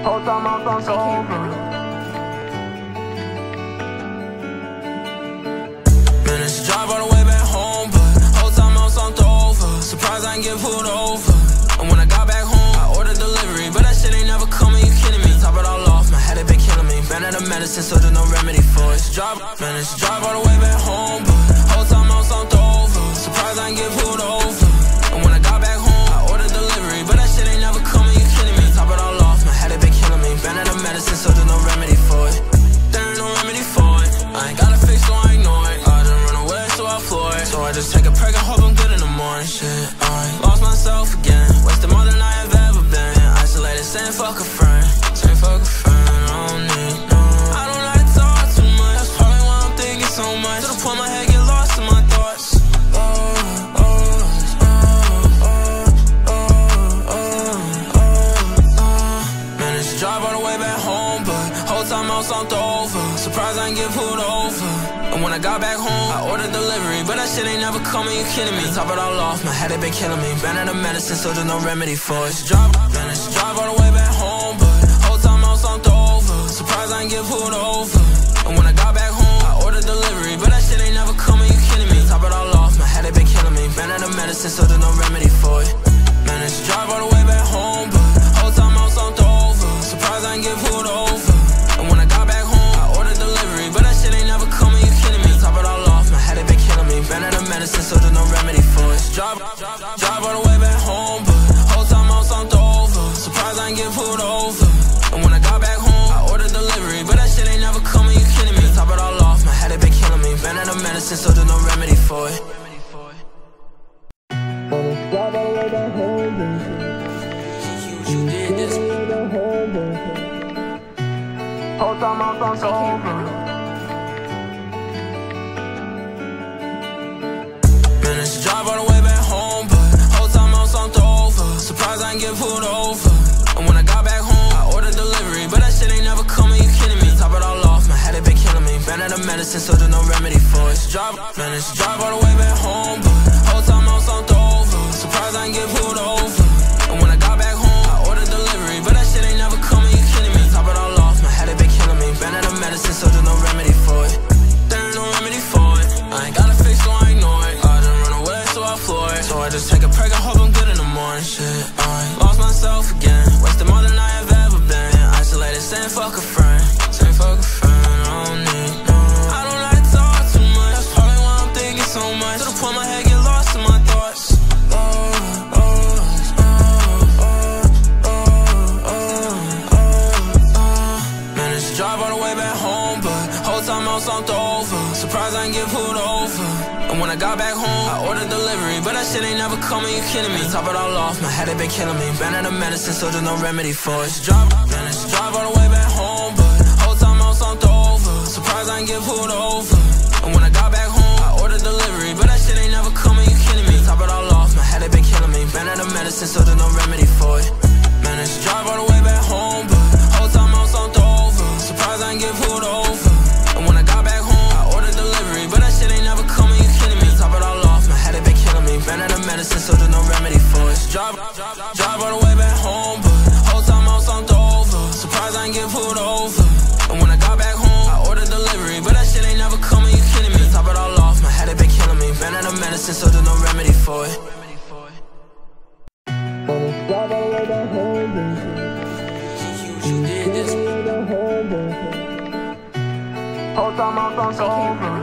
Whole time I'm on over. Man, it's a drive all the way back home, but whole time I'm slumped over. Surprised I ain't get pulled over. And when I got back home, I ordered delivery, but that shit ain't never coming, you kidding me? Top it all off, my head had been killing me. Ran out of medicine, so there's no remedy for it. It's a drive, man, it's a drive all the way back home, but whole time I'm slumped over. Surprised I ain't get pulled over. And when I got back home, I ordered delivery, but that shit ain't never coming, you kidding me? Top it all off, my head had been killing me. Ran out of medicine, so there's no remedy for it. There ain't no remedy for it. I ain't got a fix, so I ignore it. I done run away, so I floor it. So I just take a peg and hope I'm good in the morning. Shit, I lost myself again. Wasted more than I have ever been. Isolated, saying fuck a friend. Saying fuck a friend, I don't need no. I don't like to talk too much. That's probably why I'm thinking so much. To the point my head get lost in my thoughts. Man, it's a drive all the way back home, but whole time I was slumped over. Surprised I ain't get pulled over. And when I got back home, I ordered delivery, but that shit ain't never coming, you kidding me? Top it all off, my head had been killing me. Ran out of medicine, so there's no remedy for it. It's a drive, man, it's a drive all the way back home, but whole time I was slumped over. Surprised I ain't get pulled over. And when I got back home, I ordered delivery, but that shit ain't never coming, you kidding me? Top it all off, my head had been killing me. Ran out of medicine, so there's no remedy for it. Man, it's a drive all the way back home, but whole time I was slumped over. Surprised I ain't get pulled over. And when I got back home, I ordered delivery, but that shit ain't never coming, you kidding me? Top it all off, my head had been killing me. Ran out of medicine, so there's no remedy for it. Drive all the way back home, but whole time I was slumped over. Surprised I ain't get pulled over. And when I got back home, I ordered delivery, but that shit ain't never coming, you kidding me? Top it all off, my head had been killing me. Ran out of medicine, so there's no remedy for it. Drive all the way back home, You did this. whole time I'm on over. Man, it's a drive all the way back home, but whole time I was slumped over. Surprised I ain't get pulled over. And when I got back home, I ordered delivery, but that shit ain't never coming, you kidding me? Top it all off, my head had been killing me. Ran out of medicine, so there's no remedy for it. It's a drive, man, it's a drive all the way back home, but whole time I was slumped over. Surprised I ain't get pulled over. And when I got back home, I ordered delivery, but that shit ain't never coming, you kidding me? Top it all off, my head had been killing me. Ran out of medicine, so there's no remedy for it. There ain't no remedy for it. I ain't got a fix, so I ignore it. I done run away, so I floor it. So I just take a peg and hope I'm good in the morning. Shit, I lost myself again. Wasted more than I have ever been. Isolated, saying fuck a friend. Saying fuck a friend, I don't need no. I don't like to talk too much. That's probably why I'm thinking so much. To the point my head get lost in my thoughts. Man, it's a drive all the way back home, but whole time I was slumped over. Surprised I ain't get pulled over. And when I got back home, I ordered delivery, but that shit ain't never coming, you kidding me? Top it all off, my head had been killing me. Ran out of medicine, so there's no remedy for it. It's a drive, man, it's a drive all the way back home, but whole time I was slumped over. Surprised I ain't get pulled over. And when I got back home, I ordered delivery, but that shit ain't never coming, you kidding me? Top it all off, my head had been killing me. Ran out of medicine, so there's no remedy for it. Man, it's a drive all the way back home, but whole time I was slumped over. Surprised I ain't get pulled over. And when I got back home, I ordered delivery, but that shit ain't never coming, you kidding me? Top it all off, my head had been killing me. Ran out of medicine, so there's no remedy for it. Drive all the way back home, but whole time I was slumped over. Surprised I ain't get pulled over. And when I got back home, I ordered delivery, but that shit ain't never coming, you kidding me? Top it all off, my head had been killing me. Ran out of medicine, so there's no remedy for it. Drive all the way back home, You did this. whole time I'm on over.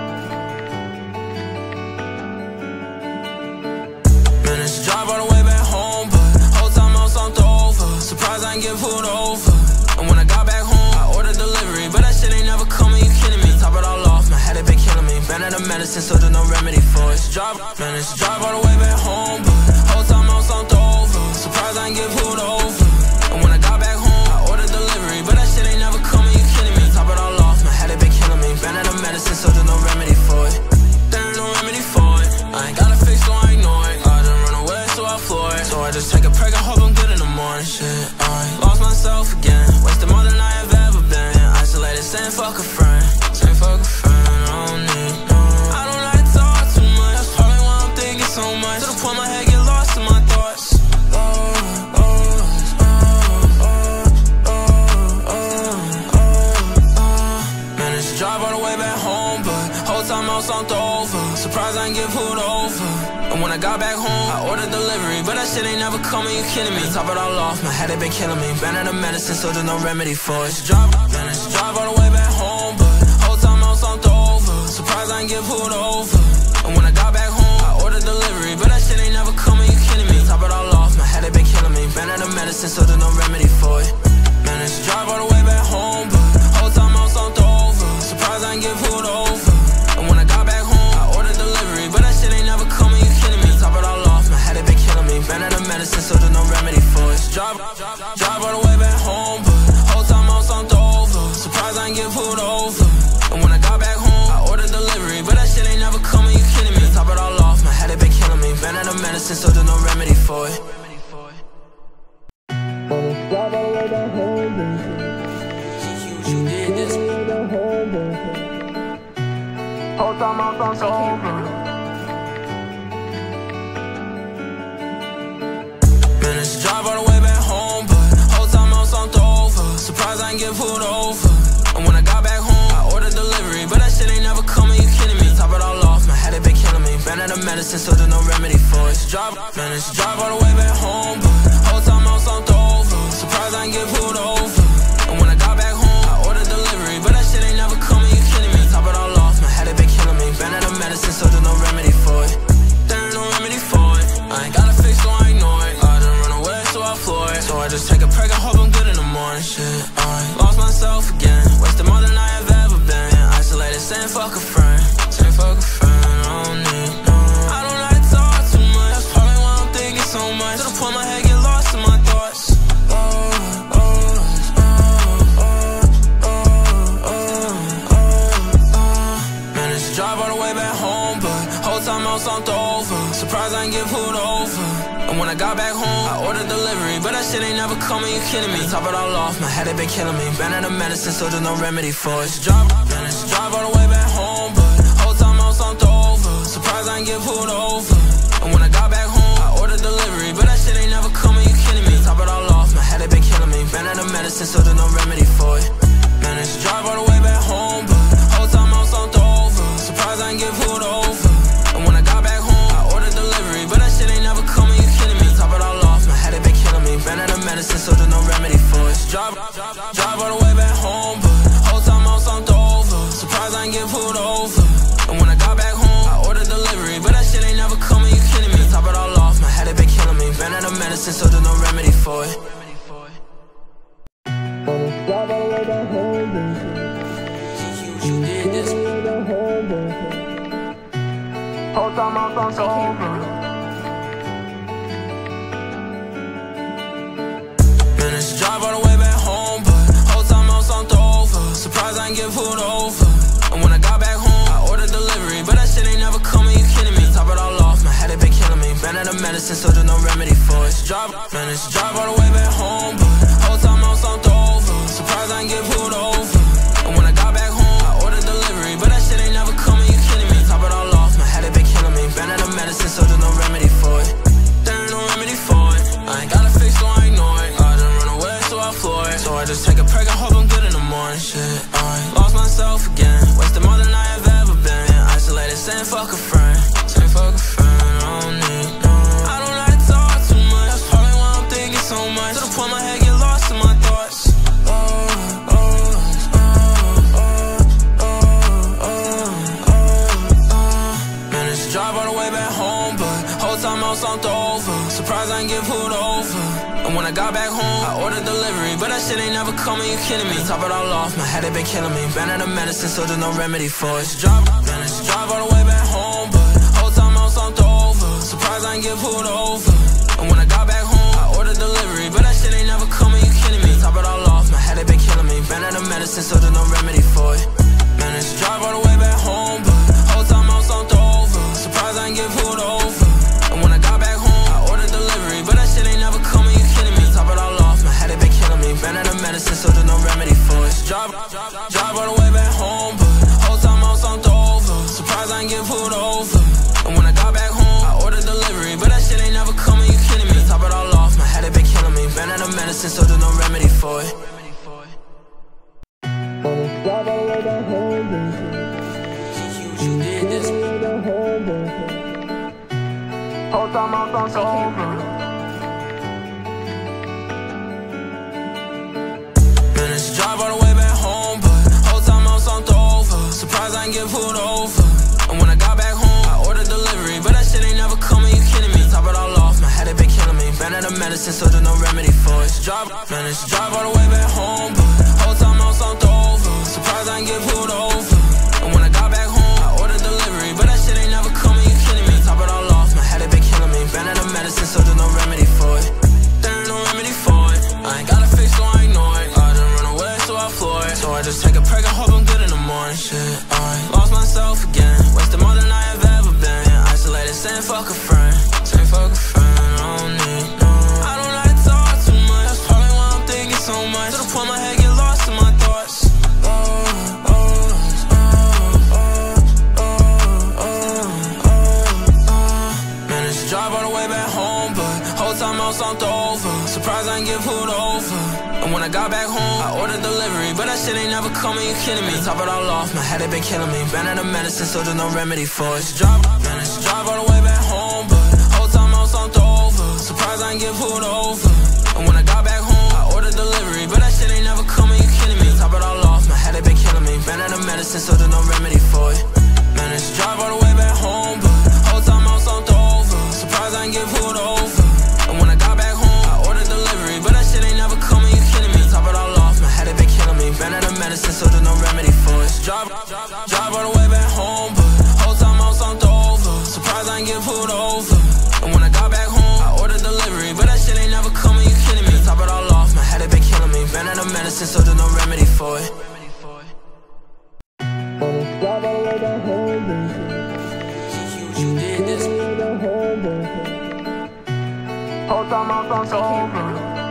Man, it's a drive all the way back home, but whole time I was slumped over. Surprised I ain't get pulled over. And when I got back home, I ordered delivery, but that shit ain't never coming, you kidding me? Top it all off, my head had been killing me. Ran out of medicine, so there's no remedy for it. It's a drive, man, it's a drive all the way back home, but whole time I was slumped over. Surprised I ain't get pulled over. And when I got back home, I ordered delivery, but that shit ain't never coming, you kidding me? Top it all off, my head had been killing me. Ran out of medicine, so there's no remedy for it. There ain't no remedy for it. I ain't got a fix, so I ignore it. I done run away, so I floor it. So I just take a peg and hope I'm good in the morning. Shit, I lost myself again. Wasted more than I have ever been. Isolated, saying fuck a friend. Saying fuck a friend, I don't need no. I don't like to talk too much. That's probably why I'm thinking so much. To the point my head get lost in my thoughts. Surprised I ain't get pulled over. And when I got back home, I ordered delivery, but that shit ain't never coming, you kidding me? Top it all off, my head had been killing me. Banned the medicine, so there's no remedy for it. Drive all the way back home, but whole time I was slumped over. Surprised I ain't get pulled over. And when I got back home, I ordered delivery, but that shit ain't never coming, you kidding me? Top it all off, my head had been killing me. Banned the medicine, so there's no remedy for it. Managed to drive all the way back home, but whole time I was slumped over. Surprised I ain't get pulled over. And when I got back home, I ordered delivery, but that shit ain't never coming, you kidding me? Top it all off, my head had been killing me. Banned the medicine, so there's no remedy for it. Drive all the way back home, but whole time I was slumped over. Surprised I ain't get pulled over. And when I got back home, I ordered delivery, but that shit ain't never coming, you kidding me? Top it all off, my head had been killing me. Banned the medicine, so there's no remedy for it. Drive all the way back home, baby. You did this. Whole time I'm slumped over. Managed to drive all the way back home, but whole time I was slumped over. Surprised I ain't get pulled over. And when I got back home, I ordered delivery, but that shit ain't never coming, you kidding me? Top it all off, my head had been killing me. Banned the medicine, so there's no remedy for it. Managed to drive all the way back home, but whole time I was slumped over. Surprised I ain't get pulled over. And when I got back home, I ordered delivery, but that shit ain't never coming, you kidding me? Top it all off, my head had been killing me. Banned the medicine, so there's no remedy for it. There ain't no remedy for it. I ain't got a fix, so I ignore it. I done run away, so I floor it. So I just take a break and hope I'm good in the morning. Shit, I lost myself again. Wasted more than I have ever been. Isolated, saying fuck a friend. Saying fuck a friend, I don't need no. I don't like to talk too much. That's probably why I'm thinking so much. To the point my head get lost in my thoughts. Managed to drive all the way back home, but whole time I was slumped over. Surprised I ain't get pulled over. And when I got back home, I ordered delivery, but that shit ain't never coming, you kidding me? Top it all off, my head had been killing me. Banned the medicine, so there's no remedy for it. Managed to drive all the way back home, but whole time I was slumped over. Surprised I ain't get pulled over. And when I got back home, I ordered delivery, but that shit ain't never coming, you kidding me? Top it all off, my head had been killing me. Banned the medicine, so there's no remedy for it. Managed to drive all the way back home, but whole time I was slumped over. Surprised I ain't get pulled over. And when I got back home, I ordered delivery, but that shit ain't never coming, you kidding me? Top it all off, my head had been killing me. Banned the medicine, so there's no remedy for it. Drive all the way back home, but whole time I was slumped over. Surprised I ain't get pulled over. And when I got back home, I ordered delivery, but that shit ain't never coming, you kidding me? Top it all off, my head had been killing me. Banned the medicine, so there's no remedy for it. Drive all the way back home, baby. You did this. Drive all the way back home, baby. Whole time I'm slumped over. Surprised I ain't get pulled over. And when I got back home, I ordered delivery, but that shit ain't never coming, you kidding me? Top it all off, my head had been killing me. Banned the medicine, so there's no remedy for it. Whole time I'm slumped over. Managed to drive all the way back home, but whole time I was slumped over. Surprised I ain't get pulled over. And when I got back home, I ordered delivery, but that shit ain't never coming, you kidding me? Top it all off, my head had been killing me. Banned the medicine, so there's no remedy for it. Managed to drive all the way back home, but whole time I was slumped over. Surprised I ain't get pulled over. And when I got back home, I ordered delivery, but that shit ain't never coming, you kidding me? Top it all off, my head had been killing me. Banned the medicine, so there's no remedy for it. There ain't no remedy for it. I ain't got a fix, so I ignore it. I done run away, so I floor it. So I just take a break and hope I'm good in the morning. Shit, I lost myself again. Wasted more than I have ever been. Isolated, saying fuck a friend. Saying fuck a friend, I don't need no. I don't like to talk too much. That's probably why I'm thinking so much. To the point my head get lost in my thoughts. Managed to drive all the way back home, but whole time I was slumped over. Surprised I ain't get pulled over. And when I got back home, I ordered delivery, but that shit ain't never coming, you kidding me? Top it all off, my head had been killing me. Banned the medicine, so there's no remedy for it. Managed to drive all the way back home, but whole time I was slumped over. Surprised I ain't get pulled over. And when I got back home, I ordered delivery, but that shit ain't never coming, you kidding me? Top it all off, my head had been killing me. Banned the medicine, so there's no remedy for it. Managed to drive all the way back home, but whole time I was slumped over. Surprised I ain't get pulled over. And when I got back home, I ordered delivery, but that shit ain't never coming, you kidding me? Top it all off, my head had been killing me. Banned the medicine, so there's no remedy for it. Drive all the way back home, but whole time I was slumped over. Surprised I ain't get pulled over. And when I got back home, I ordered delivery, but that shit ain't never coming, you kidding me? Top it all off, my head had been killing me. Banned the medicine, so there's no remedy for it. Drive all the way back home, baby. You did this. Drive all the way back home, baby. drive all the way back home, but whole time I was slumped over. Surprised I didn't get pulled over. And when I got back home, I ordered delivery, but that shit ain't never coming, you kidding me? Top it all off, my head had been killing me. Ran out of medicine, so there's no remedy for it. There ain't no remedy for it. I ain't got a fix, so I ignore it. I done run away, so I floor it. So I just take a break and hope I'm good in the morning. Shit, I lost myself again. Wasted more than I have ever been. Isolated, saying fuck a friend. Saying fuck a friend, I don't need no. I don't like to talk too much. That's probably why I'm thinking so much. To the point my head get lost in my thoughts. Managed to drive all the way back home, but whole time I was slumped over. Surprised I didn't get pulled over. And when I got back home, I ordered delivery, but that shit ain't never coming, you kidding me? Top it all off, my head had been killing me. Ran out of medicine, so there's no remedy for it. Managed to drive all the way back home, but whole time I was slumped over. Surprised I didn't get pulled over. And when I got back home, I ordered delivery, but that shit ain't never coming, you kidding me? Top it all off, my head had been killing me. Ran out of medicine, so there's no remedy for it. Managed to drive all the way back home, but whole time I was slumped over. Surprised I didn't get pulled over. And when I got back home, I ordered delivery, but that shit ain't never coming, you kidding me? Top it all off, my head had been killing me. Ran out of medicine, so there's no remedy for it. Drive all the way back home, but whole time I was slumped over. Surprised I didn't get pulled over. And when I got back home, I ordered delivery, but that shit ain't never coming, you kidding me? Top it all off, my head had been killing me. Ran out of medicine, so there's no remedy for it. Drive all the way back home, baby. You did this. Whole time I was slumped over.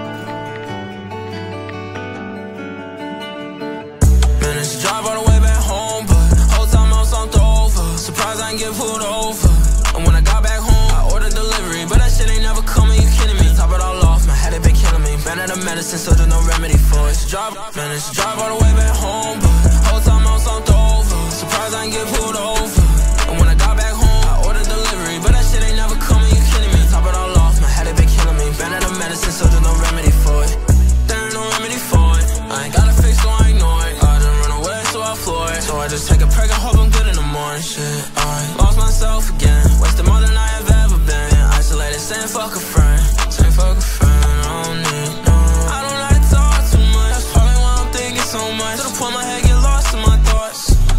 Managed to drive all the way back home, but whole time I was slumped over. Surprised I didn't get pulled over. And when I got back home, I ordered delivery, but that shit ain't never coming, you kidding me? Top it all off, my head had been killing me. Ran out of medicine, so there's no remedy for it. Managed to drive all the way back home, but whole time I was slumped over. Surprised I didn't get pulled over. And when I got back home, I ordered delivery, but that shit ain't never coming, you kidding me? Top it all off, my head had been killing me. Ran out of medicine, so there's no remedy for it. There ain't no remedy for it. I ain't got a fix, so I ignore it. I done run away, so I floor it. So I just take a break and hope I'm good in the morning. Shit, I lost myself again. Wasted more than I have ever been. Isolated, saying fuck a friend. Saying fuck a friend, I don't need no. I don't like to talk too much. That's probably why I'm thinking so much. To the point my head get lost in my thoughts.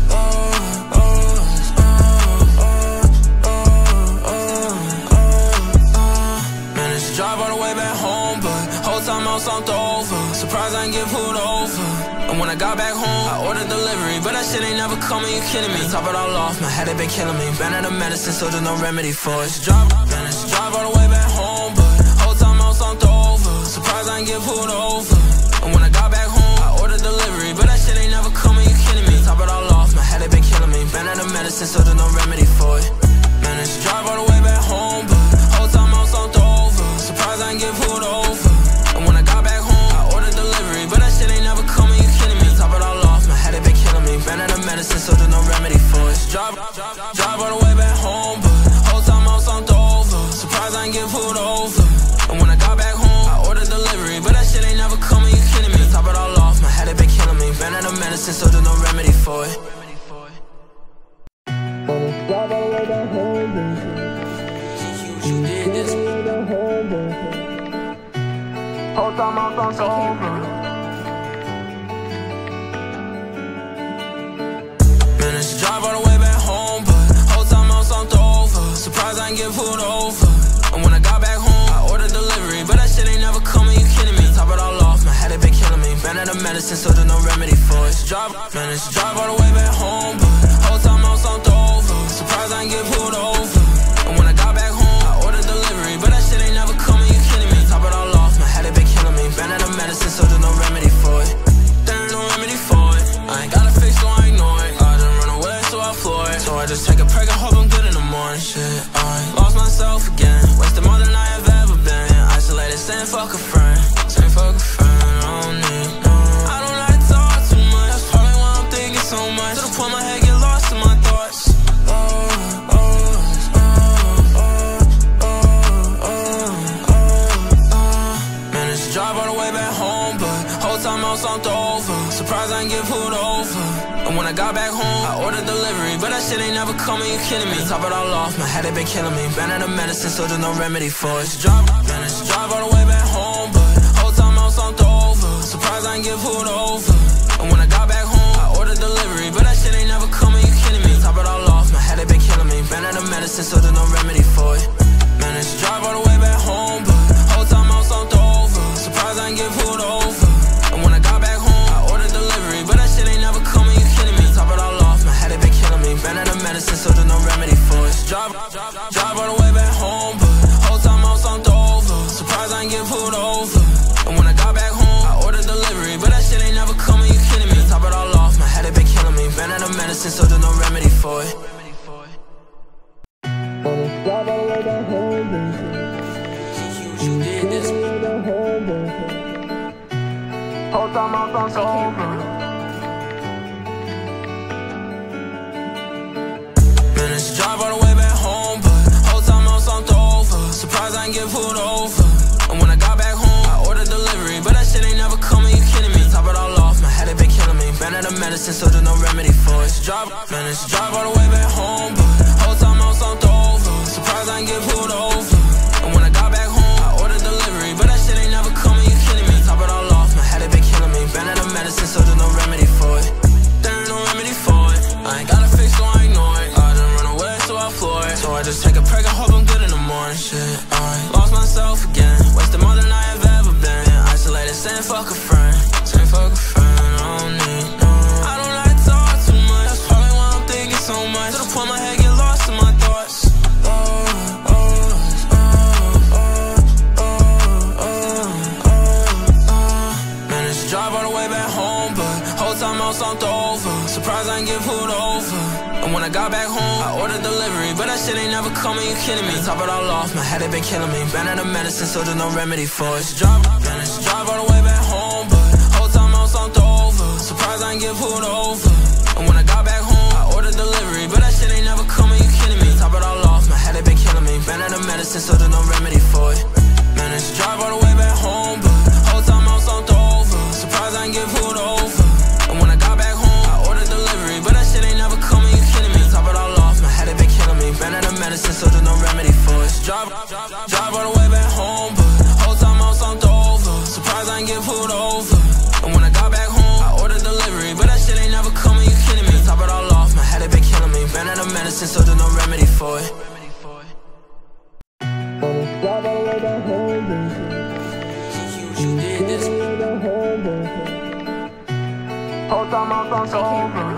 Managed to drive all the way back home, but whole time I was slumped over. Surprised I didn't get pulled over. And when I got back home, I ordered delivery, but that shit ain't never coming, you kidding me? Top it all off, my head had been killing me. Ran out of medicine, so there's no remedy for it. Managed to drive all the way back home, but whole time I was slumped over. Surprised I didn't get pulled over. And when I got back home, I ordered delivery, but that shit ain't never coming, you kidding me? Top it all off, my head had been killing me. Ran out of medicine, so there's no remedy for it. Managed to drive all the way back home, but whole time I was slumped over. Surprised I didn't get pulled over. And when I got back home, I ordered delivery, but that shit ain't never coming, you kidding me? Top it all off, my head had been killing me. Ran out of medicine, so there's no remedy for it. Drive all the way back home, but whole time I was slumped over. Surprised I didn't get pulled over. And when I got back home, I ordered delivery, but that shit ain't never coming, you kidding me? Top it all off, my head had been killing me. Ran out of medicine, so there's no remedy for it. Drive all the way back home, baby. You did this. Whole time I was slumped over. Managed to drive all the way back home, but whole time I was slumped over. Surprised I didn't get pulled over. And when I got back home, I ordered delivery, but that shit ain't never coming, you kidding me? Top it all off, my head had been killing me. Ran out of medicine, so there's no remedy for it. Managed to drive all the way back home, but whole time I was slumped over. Surprised I didn't get pulled over. And when I got back home, I ordered delivery, but that shit ain't never coming, you kidding me? Top it all off, my head had been killing me. Ran out of medicine, so there's no remedy for it. There ain't no remedy for it. I ain't got a fix, so I ignore it. I done run away, so I floor it. So I just take a break and hope I'm good in the morning. Shit, I lost myself again. Wasted more than I have ever been. Isolated, saying fuck a friend. Saying fuck a friend, I don't need no. I don't like to talk too much. That's probably why I'm thinking so much. To the point my head get lost in my thoughts. Managed to drive all the way back home, but whole time I was slumped over. Surprised I didn't get pulled over. And when I got back home, I ordered delivery, but that shit ain't never coming, you kidding me? Top it all off, my head had been killing me. Ran out of medicine, so there's no remedy for it. Managed to drive all the way back home, but whole time I was Surprised I ain't get pulled over. And when I got back home, I ordered delivery, but that shit ain't never coming, you kidding me? Top it all off, my head had been killing me. Ran out of medicine, so there's no remedy for it. Managed to drive all the way back home, but whole time I was on over. Surprised I ain't get pulled over. And when I got back home, I ordered delivery, but that shit ain't never coming, you kidding me? Top it all off, my head had been killing me. Ran out of medicine, so there's no remedy for it. Drive all the way back home, but whole time I was on over. Surprised I ain't get pulled over. And when I got back home, I ordered delivery, but that shit ain't never coming, you kidding me? Top it all off, my head had been killing me. Ran out of medicine, so there's no remedy for it. You did this. Whole time I was over. Managed to drive all the way back home, but whole time I was on over. Surprised I ain't get pulled over. And when I got back home, I ordered delivery, but that shit ain't never coming, you kidding me? Top it all off, my head had been killing me. Ran out of medicine, so there's no remedy for it. Managed to drive all the way back home, but whole time I was on over. Surprised I ain't get pulled over. And when I got back home, I ordered delivery, but that shit ain't never coming, you kidding me? Top it all off, my head had been killing me. Ran out of medicine, so there's no remedy for it. There ain't no remedy for it. I ain't got a fix, so I ignore it. I done run away, so I floor it. So I just take a peg and hope I'm good in the morning. Shit, I lost myself again. Wasted more than I have ever been. Isolated, saying fuck a friend. Saying fuck a friend, I don't need no. I don't like to talk too much. That's probably why I'm thinking so much. To the point my head get lost in my thoughts. Managed to drive all the way back home, but whole time I was on over. Surprised I ain't get pulled over. And when I got back home, I ordered delivery, but that shit ain't never coming, you kidding me? Top it all off, my head had been killing me. Ran out of medicine, so there's no remedy for it. Managed to drive all the way back home, but whole time I was on over. Surprised I ain't get pulled over. And when I got back home, I ordered delivery, but that shit ain't never coming, you kidding me? Top it all off, my head had been killing me. Ran out of medicine, so there's no remedy for it. Managed to drive all the way back home, but whole time I was on over. Surprised I ain't get pulled over. And when I got back home, I ordered delivery, but that shit ain't never coming, you kidding me? Top it all off, my head had been killing me. Ran out of medicine, so there's no remedy for it. Drive all the way back home, but whole time I was on over. Surprised I ain't get pulled over. And when I got back home, I ordered delivery, but that shit ain't never coming, you kidding me? Top it all off, my head had been killing me. Ran out of medicine, so there's no remedy for it. You did this. Whole time I was over.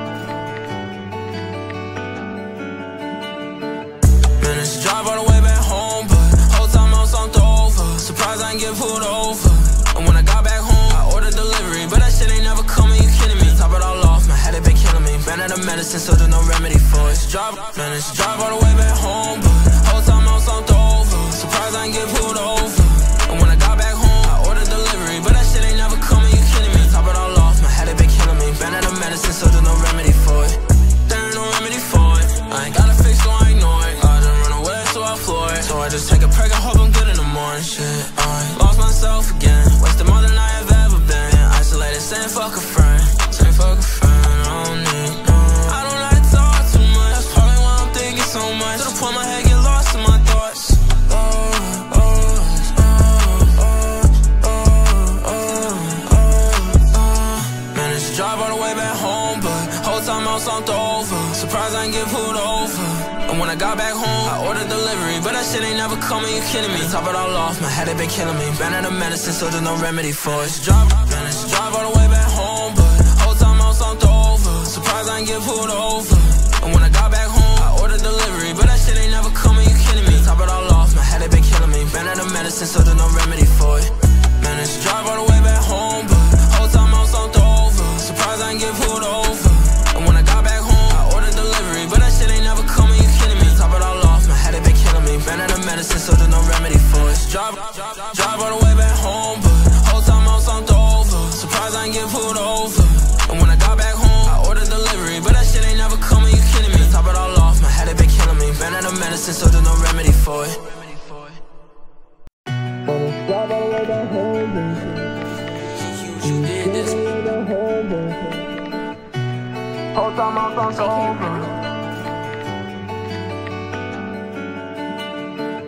Managed to drive all the way back home, but whole time I was on over. Surprised I ain't get pulled over. And when I got back home, I ordered delivery, but that shit ain't never coming, you kidding me? Top it all off, my head had been killing me. Ran out of medicine, so there's no remedy for it. Managed to drive all the way back home, but whole time I was on over. Surprised I ain't get pulled over. And when I got back home, I ordered delivery, but that shit ain't never coming, you kidding me? Top it all off, my head had been killing me. Ran out of medicine, so there's no remedy for it. There ain't no remedy for it. I ain't got a fix, so I ignore it. I done run away, so I floor it. So I just take a peg and hope I'm good in the morning. Shit, I lost myself again. Wasted more than I have ever been. Isolated, saying fuck a friend. Saying fuck a friend, I don't need no. I don't like to talk too much. That's probably why I'm thinking so much. To the point my head get lost in my thoughts. Managed to drive all the way back home, but whole time I was on over. Surprised I ain't get pulled over. And when I got back home, I ordered delivery, but that shit ain't never coming, you kidding me? Top it all off, my head had been killing me. Ran out of medicine, so there's no remedy for it. Managed to drive all the way back home, but whole time I was on over. Surprised I ain't get pulled over. And when I got back home, I ordered delivery, but that shit ain't never coming, you kidding me? Top it all off, my head had been killing me. Ran out of medicine, so there's no remedy for it. Managed to drive all the way back home, but whole time I was on over. Surprised I ain't get pulled over. And when I got back home, I ordered delivery, but that shit ain't never coming, you kidding me? Top it all off, my head had been killing me. Ran out of medicine, so there's no remedy for it. Drive all the way back home, but whole time I was on over. Surprised I ain't get pulled over. And when I got back home, I ordered delivery, but that shit ain't never coming, you kidding me? Top it all off, my head had been killing me. Ran out of medicine, so there's no remedy for it. You did this. Whole time I was over.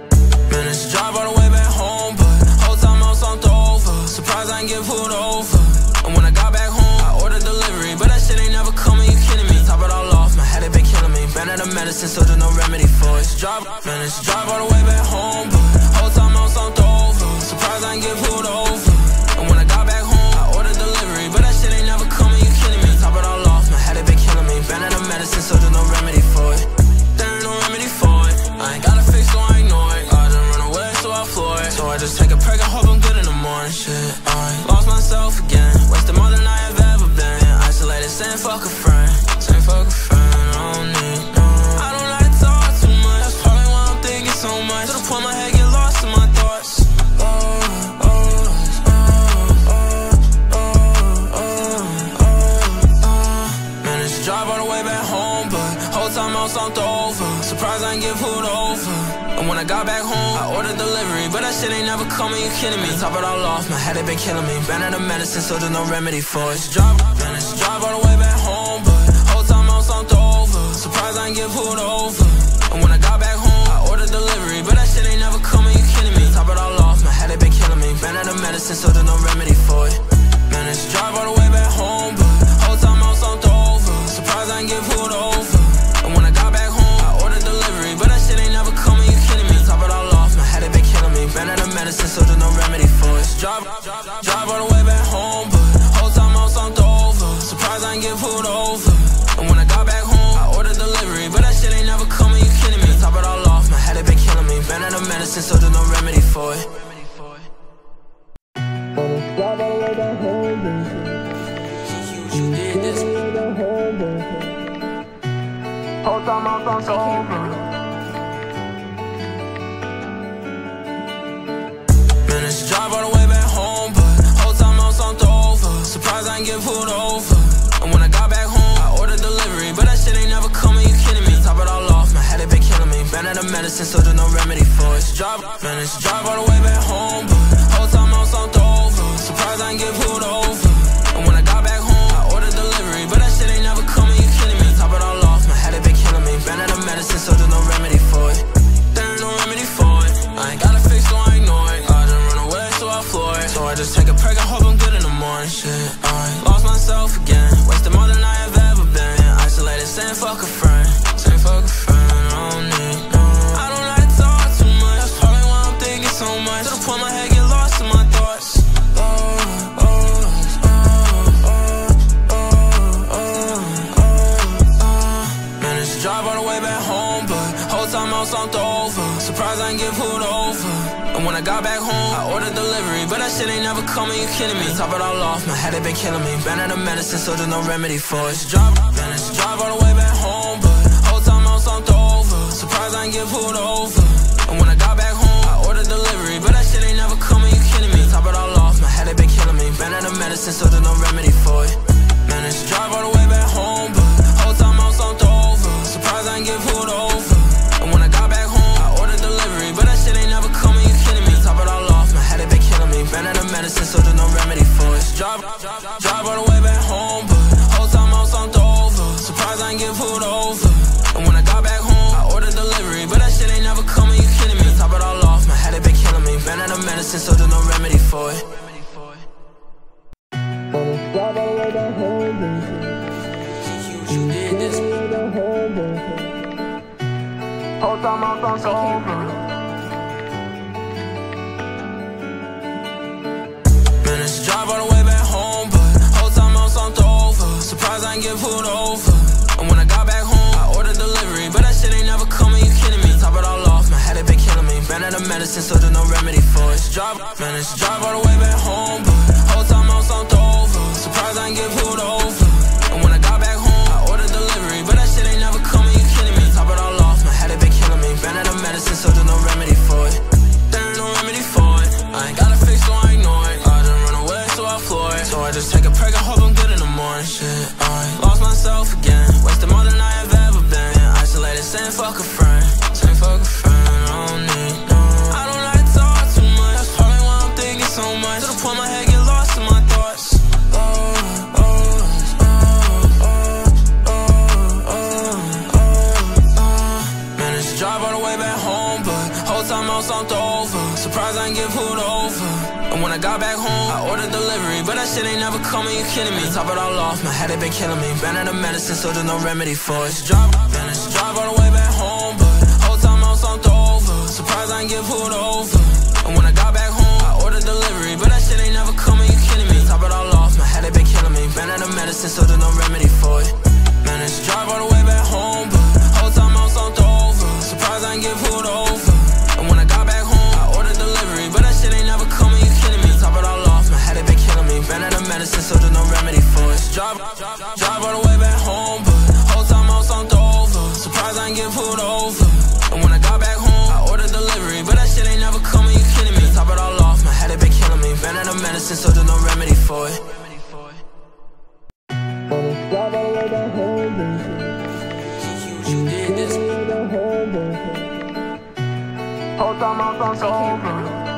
Managed to drive all the way back home, but whole time I was on over. Surprised I ain't get pulled over. medicine, so there's no remedy for it. Managed to drive all the way back home, but whole time I was slumped over. Surprised I ain't get pulled over. And when I got back home, I ordered delivery, but that shit ain't never coming, you kidding me? Top it all off, my head had been killing me. Banned the medicine, so there's no remedy for it. There ain't no remedy for it. I ain't got a fix, so I ignore it. I done run away, so I floor it. So I just take a perk and hope I'm good in the morning. Shit, I lost myself again. Wasted more than I have ever been. Isolated, saying fuck a friend. Saying fuck a friend, I don't need no. I don't like to talk too much. That's probably why I'm thinking so much. To the point my head get lost in my thoughts. Managed to drive all the way back home, but whole time I was slumped over. Surprised I ain't get pulled over. And when I got back home, I ordered delivery, but that shit ain't never coming, you kidding me? Top it all off, my head had been killing me. Banned the medicine, so there's no remedy for it. Managed to drive all the way back home, but whole time I was slumped over. Surprised I ain't get pulled over. And when I got back home, I ordered delivery, but that shit ain't never coming, you kidding me? Top it all off, my head had been killing me. Banned the medicine, so there's no remedy for it. Managed to drive all the way back home, but whole time I was slumped over. Surprised I ain't get pulled over. And when I got back home, I ordered delivery, but that shit ain't never coming, you kidding me? Top it all off, my head had been killing me. Banned the medicine, so there's no remedy for it. Drive all the way back home, but whole time I was slumped over. Surprised I ain't get pulled over. And when I got back home, I ordered delivery, but that shit ain't never coming, you kidding me? Top it all off, my head had been killing me. Banned the medicine, so there's no remedy for it. Drive all the way back home, You did this. whole time I was over. Managed to drive all the way back home, but whole time I was slumped over. Surprised I ain't get pulled over. And when I got back home, I ordered delivery, but that shit ain't never coming, you kidding me? Top it all off, my head had been killing me. Banned the medicine, so there's no remedy for it. Managed to drive all the way back home, but whole time I was slumped over. Surprised I ain't get pulled over. And when I got back home, I ordered delivery, but that shit ain't never coming, you kidding me? Top it all off, my head had been killing me. Banned the medicine, so there's no remedy for it. There ain't no remedy for it. I ain't got a fix, so I ignore it. I done run away, so I floor it. So I just take a perk and hope I'm good in the morning. Shit, I lost myself again. Wasted more than I have ever been. Isolated, saying fuck a friend. Saying fuck a friend, I don't need no. I don't like to talk too much. That's probably why I'm thinking so much. To the point my head get lost in my thoughts. Managed to drive all the way back home, but whole time I was slumped over. Surprised I ain't get pulled over. And when I got back home, I ordered delivery, but that shit ain't never coming, you kidding me? Top it all off, my head had been killing me. Banned the medicine, so there's no remedy for it. Managed to drive all the way back home, but whole time I was slumped over. Surprised I ain't get pulled over. And when I got back home, I ordered delivery, but that shit ain't never coming, you kidding me? Top it all off, my head had been killing me. Banned the medicine, so there's no remedy for it. Managed to drive all the way back home, but whole time I was slumped over. Surprised I ain't get pulled over. And when I got back home, I ordered delivery, but that shit ain't never coming, you kidding me? Top it all off, my head had been killing me. Banned the medicine, so there's no remedy for it. Drive all the way back home, but whole time I was slumped over. Surprised I ain't get pulled over. And when I got back home, I ordered delivery, but that shit ain't never coming, you kidding me? Top it all off, my head had been killing me. Banned the medicine, so there's no remedy for it. Drive all the way back home, You did this. whole time I was over. Managed to drive all the way back home, but whole time I was slumped over. Surprised I ain't get pulled over. And when I got back home, I ordered delivery, but that shit ain't never coming, you kidding me? Top it all off, my head had been killing me. Banned the medicine, so there's no remedy for it. Managed to drive all the way back home, but whole time I was slumped over. Surprised I ain't get pulled over. And when I got back home, I ordered delivery, but that shit ain't never coming, you kidding me? Top it all off, my head had been killing me. Banned the medicine, so there's no remedy for it. There ain't no remedy for it. I ain't got a fix, so I ignore it. I done run away, so I floor it. So I just take a perk and hope I'm good in the morning. Shit, I lost myself again. Wasted more than I have ever been. Isolated, saying fuck a friend. Saying fuck a friend, I don't need no. I don't like to talk too much. That's probably why I'm thinking so much. To the point my head get lost in my thoughts. Managed to drive all the way back home, but whole time I was slumped over. Surprised I ain't get pulled over. And when I got back home, I ordered delivery, but that shit ain't never coming, you kidding me? Top it all off, my head had been killing me. Banned the medicine, so there's no remedy for it. Managed to drive all the way back drive all the way back home, but whole time I was on Dover. Surprised I ain't get pulled over. And when I got back home, I ordered delivery, but that shit ain't never coming, you kidding me? Top it all off, my head had been killing me. Ran out of medicine, so there's no remedy for it. Drive all the way down home, You did this. whole time I was on Dover.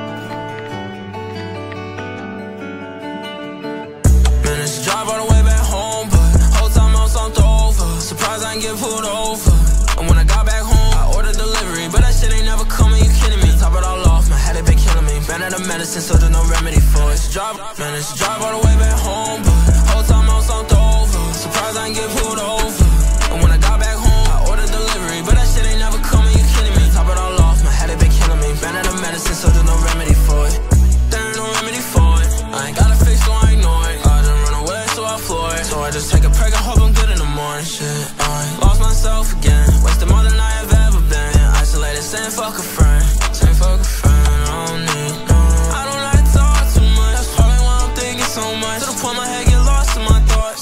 Man, it's a drive all the way back home, but whole time I was on Dover. Surprised I ain't get pulled over. And when I got back home, I ordered delivery, but that shit ain't never coming, you kidding me? Top it all off, my head had been killing me. Ran out of medicine, so there's no remedy for it. It's a drive, man, it's a drive all the way back home, but whole time I was on Dover. Surprised I ain't get pulled over. And when I got back home, I ordered delivery, but that shit ain't never coming, you kidding me? Top it all off, my head had been killing me. Ran out of medicine, so there's no remedy for it. There ain't no remedy for it. I ain't got a fix, so I ignore it. I done run away, so I floor it. So I just take a peg and hope I'm good in the morning. Shit, I lost myself again. Wasted more than I have ever been. Isolated, saying fuck a friend. Saying fuck a friend, I don't need no. I don't like to talk too much. That's probably why I'm thinking so much. To the point my head get lost in my thoughts.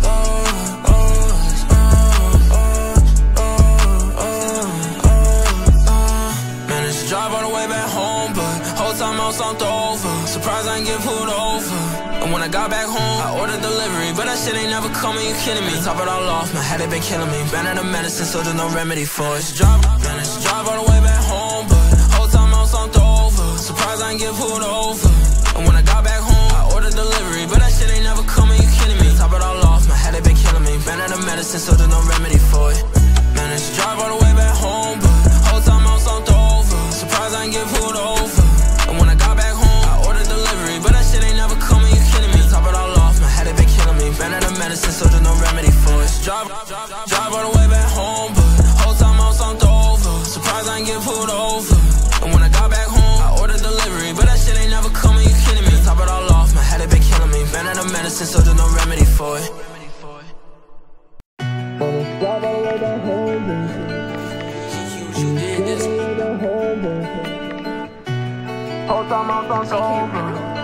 Man, it's a drive all the way back home, but whole time I was on Dover. Surprised I ain't get pulled over. And when I got back home, I ordered delivery, but that shit ain't never coming, you kidding me? Top it all off, my head had been killing me. Ran out of medicine, so there's no remedy for it. It's a drive, man, it's a drive all the way back home, but whole time I was on Dover. Surprised I ain't get pulled over. And when I got back home, I ordered delivery, but that shit ain't never coming, you kidding me? Top it all off, my head had been killing me. Ran out of medicine, so there's no remedy for it. Man, it's a drive all the way back home, but whole time I was on Dover. Surprised I ain't get pulled over. And when I got back home, I ordered delivery, but that shit ain't never coming, you kidding me? Top it all off, my head had been killing me. Ran out of medicine, so there's no remedy for it. Drive all the way back home, but whole time I was on Dover. Surprised I ain't get pulled over. And when I got back home, I ordered delivery, but that shit ain't never coming, you kidding me? Top it all off, my head had been killing me. Ran out of medicine, so there's no remedy for it. Drive all the way down home, You did this. whole time I was on Dover.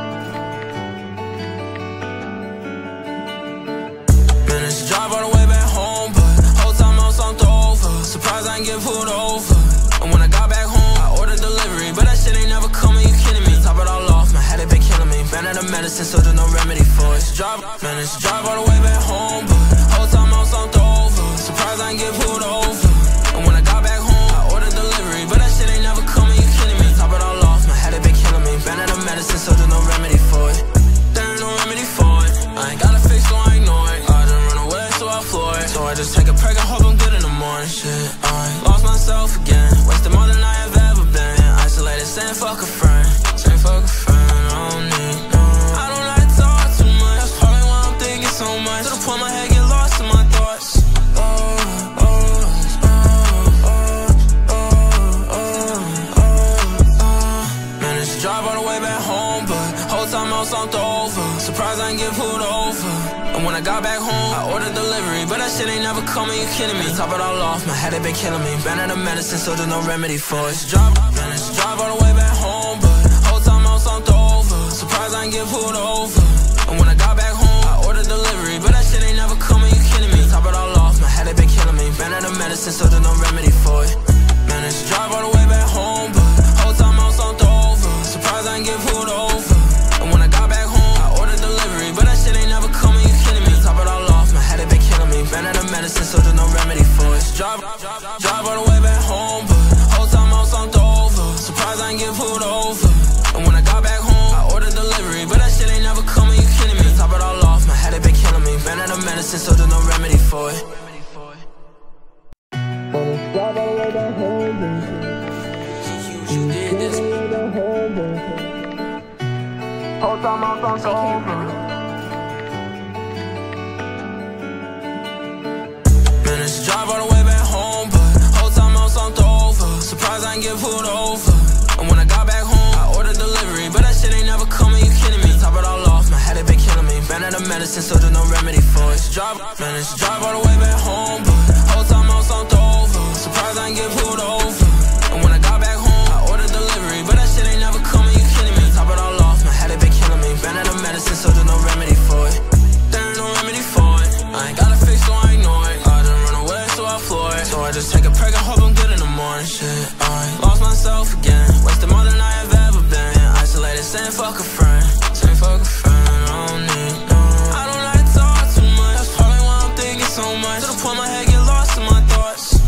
Man, it's a drive all the way back home, but whole time I was on Dover. Surprised I ain't get pulled over. And when I got back home, I ordered delivery, but that shit ain't never coming, you kidding me? Top it all off, my head had been killing me. Ran out of medicine, so there's no remedy for it. It's a drive, man, it's a drive all the way back home, but whole time I was on Dover. Surprised I ain't get pulled over. And when I got back home, I ordered delivery, but that shit ain't never coming, you kidding me? Top it all off, my head had been killing me. Ran out of medicine, so there's no remedy for it. There ain't no remedy for it. I ain't got a fix, so I ignore it. I done run away, so I floor it. So I just take a peg and hope I'm good in the morning. Shit, I lost myself again. Wasted more than I have ever been. Isolated, saying fuck a friend. Saying fuck a friend, I don't need no. I don't like to talk too much. That's probably why I'm thinking so much. To the point my head get lost in my thoughts. Man, it's a drive all the way back home, but whole time I was on Dover. Surprised I ain't get pulled over. And when I got back home, I ordered delivery, but that shit ain't never coming, you kidding me? Top it all off, my head had been killing me. Ran out of medicine, so there's no remedy for it. It's a drive, man, it's a drive all the way back home, but whole time I was on Dover. Surprised I ain't get pulled over. And when I got back home, I ordered delivery, but that shit ain't never coming, you kidding me? Top it all off, my head had been killing me. Ran out of medicine, so there's no remedy for it. Man, it's a drive all the way back home, but whole time I was on Dover. Surprised I ain't get pulled over. And when I got back home, I ordered delivery, but that shit ain't never coming, you kidding me? Top it all off, my head had been killing me. Ran out of medicine, so there's no remedy for it. Drive all the way back home, but whole time I was on Dover. Surprised I ain't get pulled over. And when I got back home, I ordered delivery, but that shit ain't never coming, you kidding me? Top it all off, my head had been killing me. Ran out of medicine, so there's no remedy for it. Drive all the way down home, You did this. whole time I was on Dover. Man, it's a drive all the way back home, but whole time I was on Dover. Surprised I ain't get pulled over. And when I got back home, I ordered delivery, but that shit ain't never coming, you kidding me? Top it all off, my head had been killing me. Ran out of medicine, so there's no remedy for it. It's a drive, man, it's a drive all the way back home, but whole time I was on Dover. Surprised I ain't get pulled over. And when I got back home, I ordered delivery, but that shit ain't never coming, you kidding me? Top it all off, my head had been killing me. Ran out of medicine, so there's no remedy for it. There ain't no remedy for I lost myself again, wasted more than I have ever been. Isolated, saying fuck a friend, saying fuck a friend. I don't need no. I don't like to talk too much, that's probably why I'm thinking so much. To the point my head get lost in my thoughts.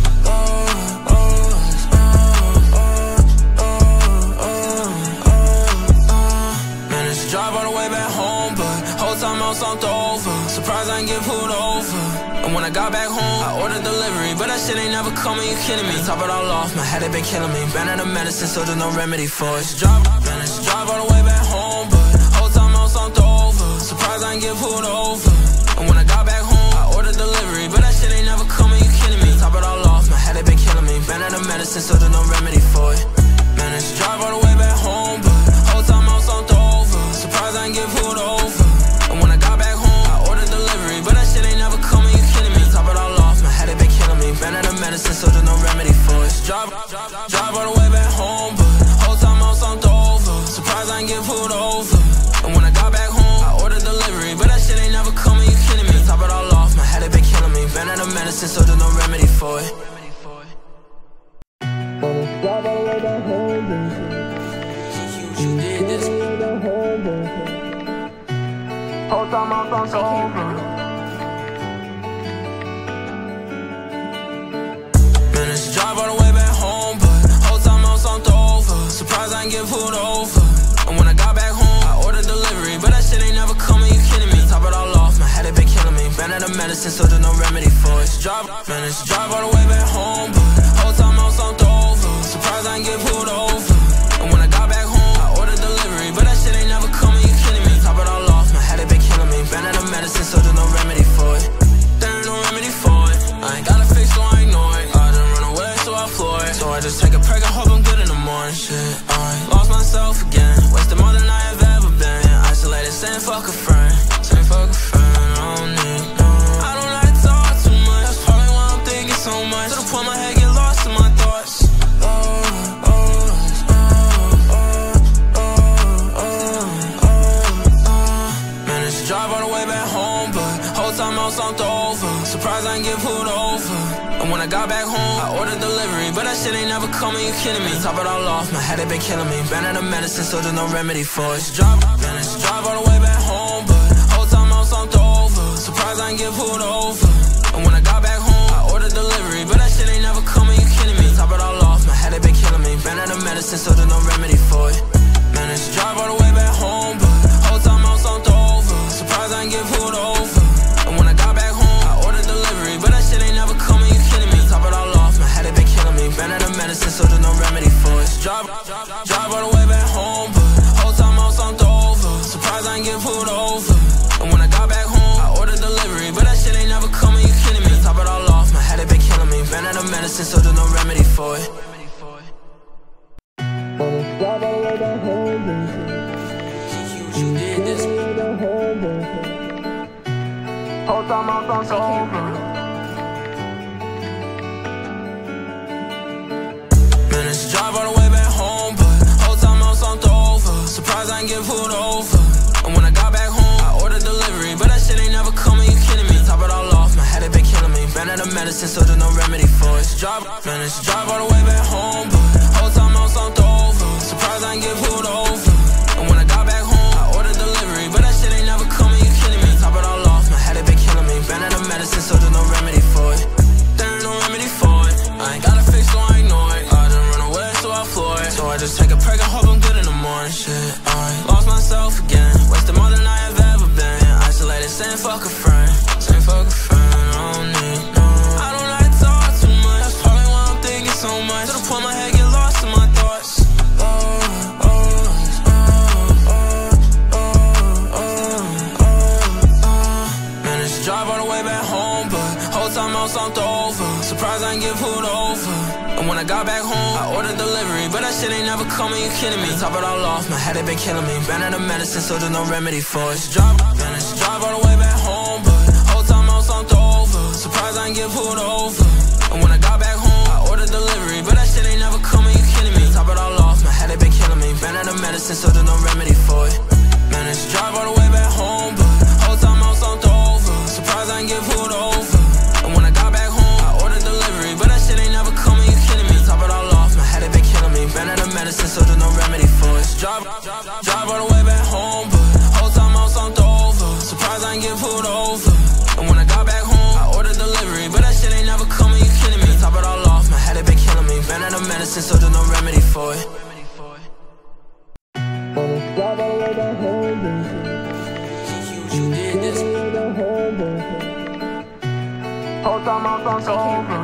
Man, it's a drive all the way back home, but whole time I was slumped over. Surprised I didn't get pulled over. And when I got back home, I ordered delivery, but that shit ain't never coming, you kidding me? Top it all off, my head had been killing me. Ran out of medicine, so there's no remedy for it. Man, it's a drive all the way back home, but whole time I was slumped over. Surprised I didn't get pulled over. And when I got back home, I ordered delivery, but that shit ain't never coming, you kidding me? Top it all off, my head had been killing me. Ran out of medicine, so there's no remedy for it. Man, it's a drive all the way back home, but whole time I was slumped over. Surprised I didn't get pulled over. And when I got back home, I ordered delivery, but that shit ain't never coming, you kidding me? Top it all off, my head had been killing me. Ran out of medicine, so there's no remedy for it. Drive all the way back home, but whole time I was slumped over. Surprised I didn't get pulled over. And when I got back home, I ordered delivery, but that shit ain't never coming, you kidding me? Top it all off, my head had been killing me. Ran out of medicine, so there's no remedy for it. Drive all the way back home, You did this. whole time I'm slumped over. Man, it's a drive all the way back home, but whole time I was slumped over. Surprised I didn't get pulled over. And when I got back home, I ordered delivery, but that shit ain't never coming, you kidding me? Top it all off, my head had been killing me. Ran out of medicine, so there's no remedy for it. Man, it's a drive all the way back home, but whole time I was slumped over. Surprised I didn't get pulled over. And when I got back home, I ordered delivery, but that shit ain't never coming, you kidding me? Top it all off, my head had been killing me. Ran out of medicine, so there's no remedy for it. There ain't no remedy for it. I ain't got a fix, so I ignore it. I done run away, so I floor it. So I just take a perk and hope I'm good in the morning. Shit, I lost myself again, wasted more than I have ever been. Isolated, saying fuck a friend, saying fuck a friend. I don't need no. I don't like to talk too much, that's probably why I'm thinking so much. To the point my head get lost in my thoughts. Man, it's a drive all the way back home, but whole time I was slumped over. Surprised I didn't get pulled over. And when I got back home, I ordered delivery, but that shit ain't never coming, you kidding me? Top it all off, my head had been killing me. Ran out of medicine, so there's no remedy for it. Man, it's a drive all the way back home, but whole time I was slumped over. Surprised I didn't get pulled over. And when I got back home, I ordered delivery, but that shit ain't never coming, you kidding me? Top it all off, my head had been killing me. Ran out of medicine, so there's no remedy for it. Man, it's a drive all the way back home, but whole time I was slumped over. Surprised I didn't get pulled over. And when I got back home, I ordered delivery, but that shit ain't never coming, you kidding me? Top it all off, my head had been killing me. Ran out of medicine, so there's no remedy for it. Drive all the way back home, but whole time I was slumped over. Surprised I didn't get pulled over. And when I got back home, I ordered delivery, but that shit ain't never coming, you kidding me? Top it all off, my head had been killing me. Ran out of medicine, so there's no remedy for it. Drive all the way back home, You did this. whole time I'm slumped over. Man, it's a drive all the way back home, but whole time I was slumped over. Surprised I didn't get pulled over. And when I got back home, I ordered delivery, but that shit ain't never coming, you kidding me? Top it all off, my head had been killing me. Ran out of medicine, so there's no remedy for it. Man, it's a drive all the way back home, but whole time I was slumped over. Surprised I didn't get pulled over. And when I got back home, I ordered delivery, but that shit ain't never coming, you kidding me? Top it all off, my head had been killing me. Ran out of medicine, so there's no remedy for it. There ain't no remedy for it. I ain't got a fix, so I ignore it. I done run away, so I floor it. So I just take a perk and hope I'm good in the morning. Shit, I lost myself again, wasted more than I have ever been. Isolated, saying fuck a friend, saying fuck a friend. I don't need no. I don't like to talk too much, that's probably why I'm thinking so much. To the point my head get lost in my thoughts. Man, it's a drive all the way back home, but whole time I was slumped over. Surprised I didn't get pulled over. And when I got back home, I ordered delivery, but that shit ain't never coming, you kidding me? Top it all off, my head had been killing me. Ran out of medicine, so there's no remedy for it. Man, it's a drive all the way back home, but whole time I was slumped over. Surprised I didn't get pulled over. And when I got back home, I ordered delivery, but that shit ain't never coming, you kidding me? Top it all off, my head had been killing me. Ran out of medicine, so there's no remedy for it. Man, it's a drive all the way back home, but whole time I was slumped over. Surprised I didn't get pulled over. And when I got back home, I ordered delivery, but that shit ain't never coming, you kidding me? Top it all off, my head had been drive all the way back home, but whole time I was slumped over. Surprised I ain't get pulled over. And when I got back home, I ordered delivery, but that shit ain't never coming, you kidding me? Top it all off, my head had been killing me. Ran out of medicine, so there's no remedy for it. Drive all the way back home, You did this. whole time I'm slumped over.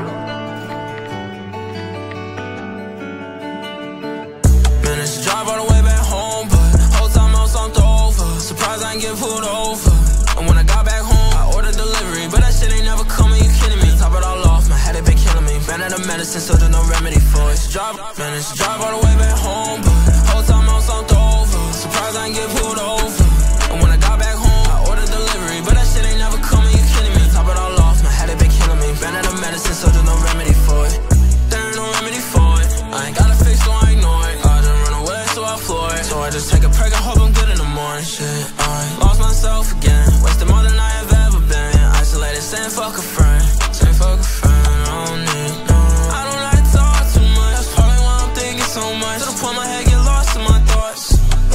Managed to drive all the way back home, but whole time I was slumped over. Surprised I ain't get pulled over. And when I got back home, I ordered delivery, but that shit ain't never coming, you kidding me? Top it all off, my head had been killing me. Ran out of medicine, so there's no remedy for it. Managed to drive all the way back home, but whole time I was slumped over. Surprised I ain't get pulled over. And when I got back home, I ordered delivery, but that shit ain't never coming, you kidding me? Top it all off, my head had been killing me. Ran out of medicine, so there's no remedy for it. There ain't no remedy for it. I ain't got a fix, so I ignore it. I done run away, so I floor it. So I just take a break and hope I'm good in the morning. Shit, I lost myself again. Wasted more than I have ever been. Isolated, saying fuck a friend. Saying fuck a friend, I don't need no. I don't like to talk too much. That's probably why I'm thinking so much. To the point my head get lost in my thoughts.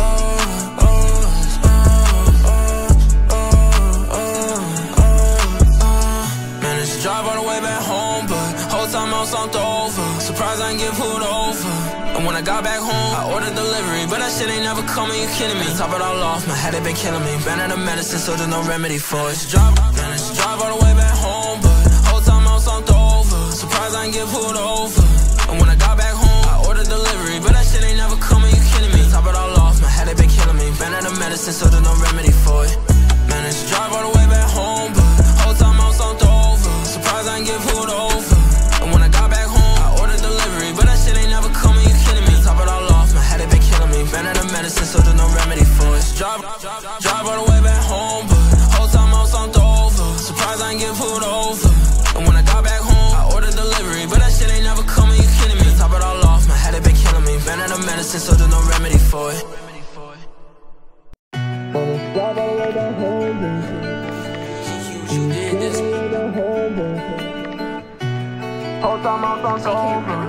Managed to drive all the way back home, but whole time I was slumped over. Surprised I ain't get pulled over. And when I got back home, I ordered delivery, but that shit ain't never coming, you kidding me? Top it all off, my head had been killing me. Ran out of medicine, so there's no remedy for it. Managed to drive all the way back home, but whole time I was slumped over. Surprised I ain't get pulled over. And when I got back home, I ordered delivery, but that shit ain't never coming, you kidding me? Top it all off, my head had been killing me. Ran out of medicine, so there's no remedy for it. Managed to drive all the way back home, but whole time I was slumped over. Surprised I ain't get pulled over. And when I got back home, I ordered delivery, but that shit ain't never coming, you kidding me? Top it all off, my head had been killing me. Ran out of medicine, so there's no remedy for it. Drive all the way back home, but whole time I was slumped over. Surprised I ain't get pulled over. And when I got back home, I ordered delivery, but that shit ain't never coming, you kidding me? Top it all off, my head had been killing me. Ran out of medicine, so there's no remedy for it. Drive all the way back home, You did this. whole time I'm slumped over.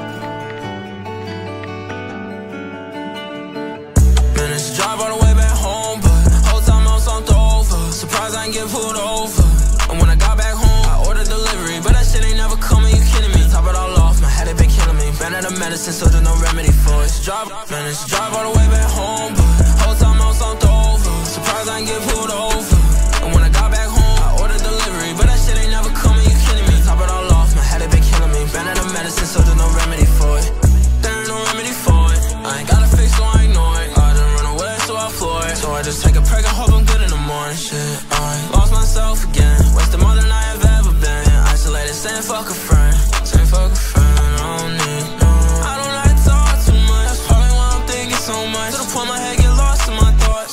Managed to drive all the way back home, but whole time I was slumped over. Surprised I ain't get pulled over. And when I got back home, I ordered delivery, but that shit ain't never coming, you kidding me? Top it all off, my head had been killing me. Ran out of medicine, so there's no remedy for it. Managed to drive all the way back home, but whole time I was slumped over. Surprised I ain't get pulled over. And when I got back home, I ordered delivery, but that shit ain't never coming, you kidding me? Top it all off, my head had been killing me. Ran out of medicine, so there's no remedy for it. There ain't no remedy for it. I ain't got a fix, so I ignore it. I done run away, so I floor it. So I just take a break and hope I'm good in the morning. Shit, I lost myself again. Wasted more than I have ever been. Isolated, saying fuck a friend. Saying fuck a friend, I don't need no. I don't like to talk too much. That's probably why I'm thinking so much. To the point my head get lost in my thoughts.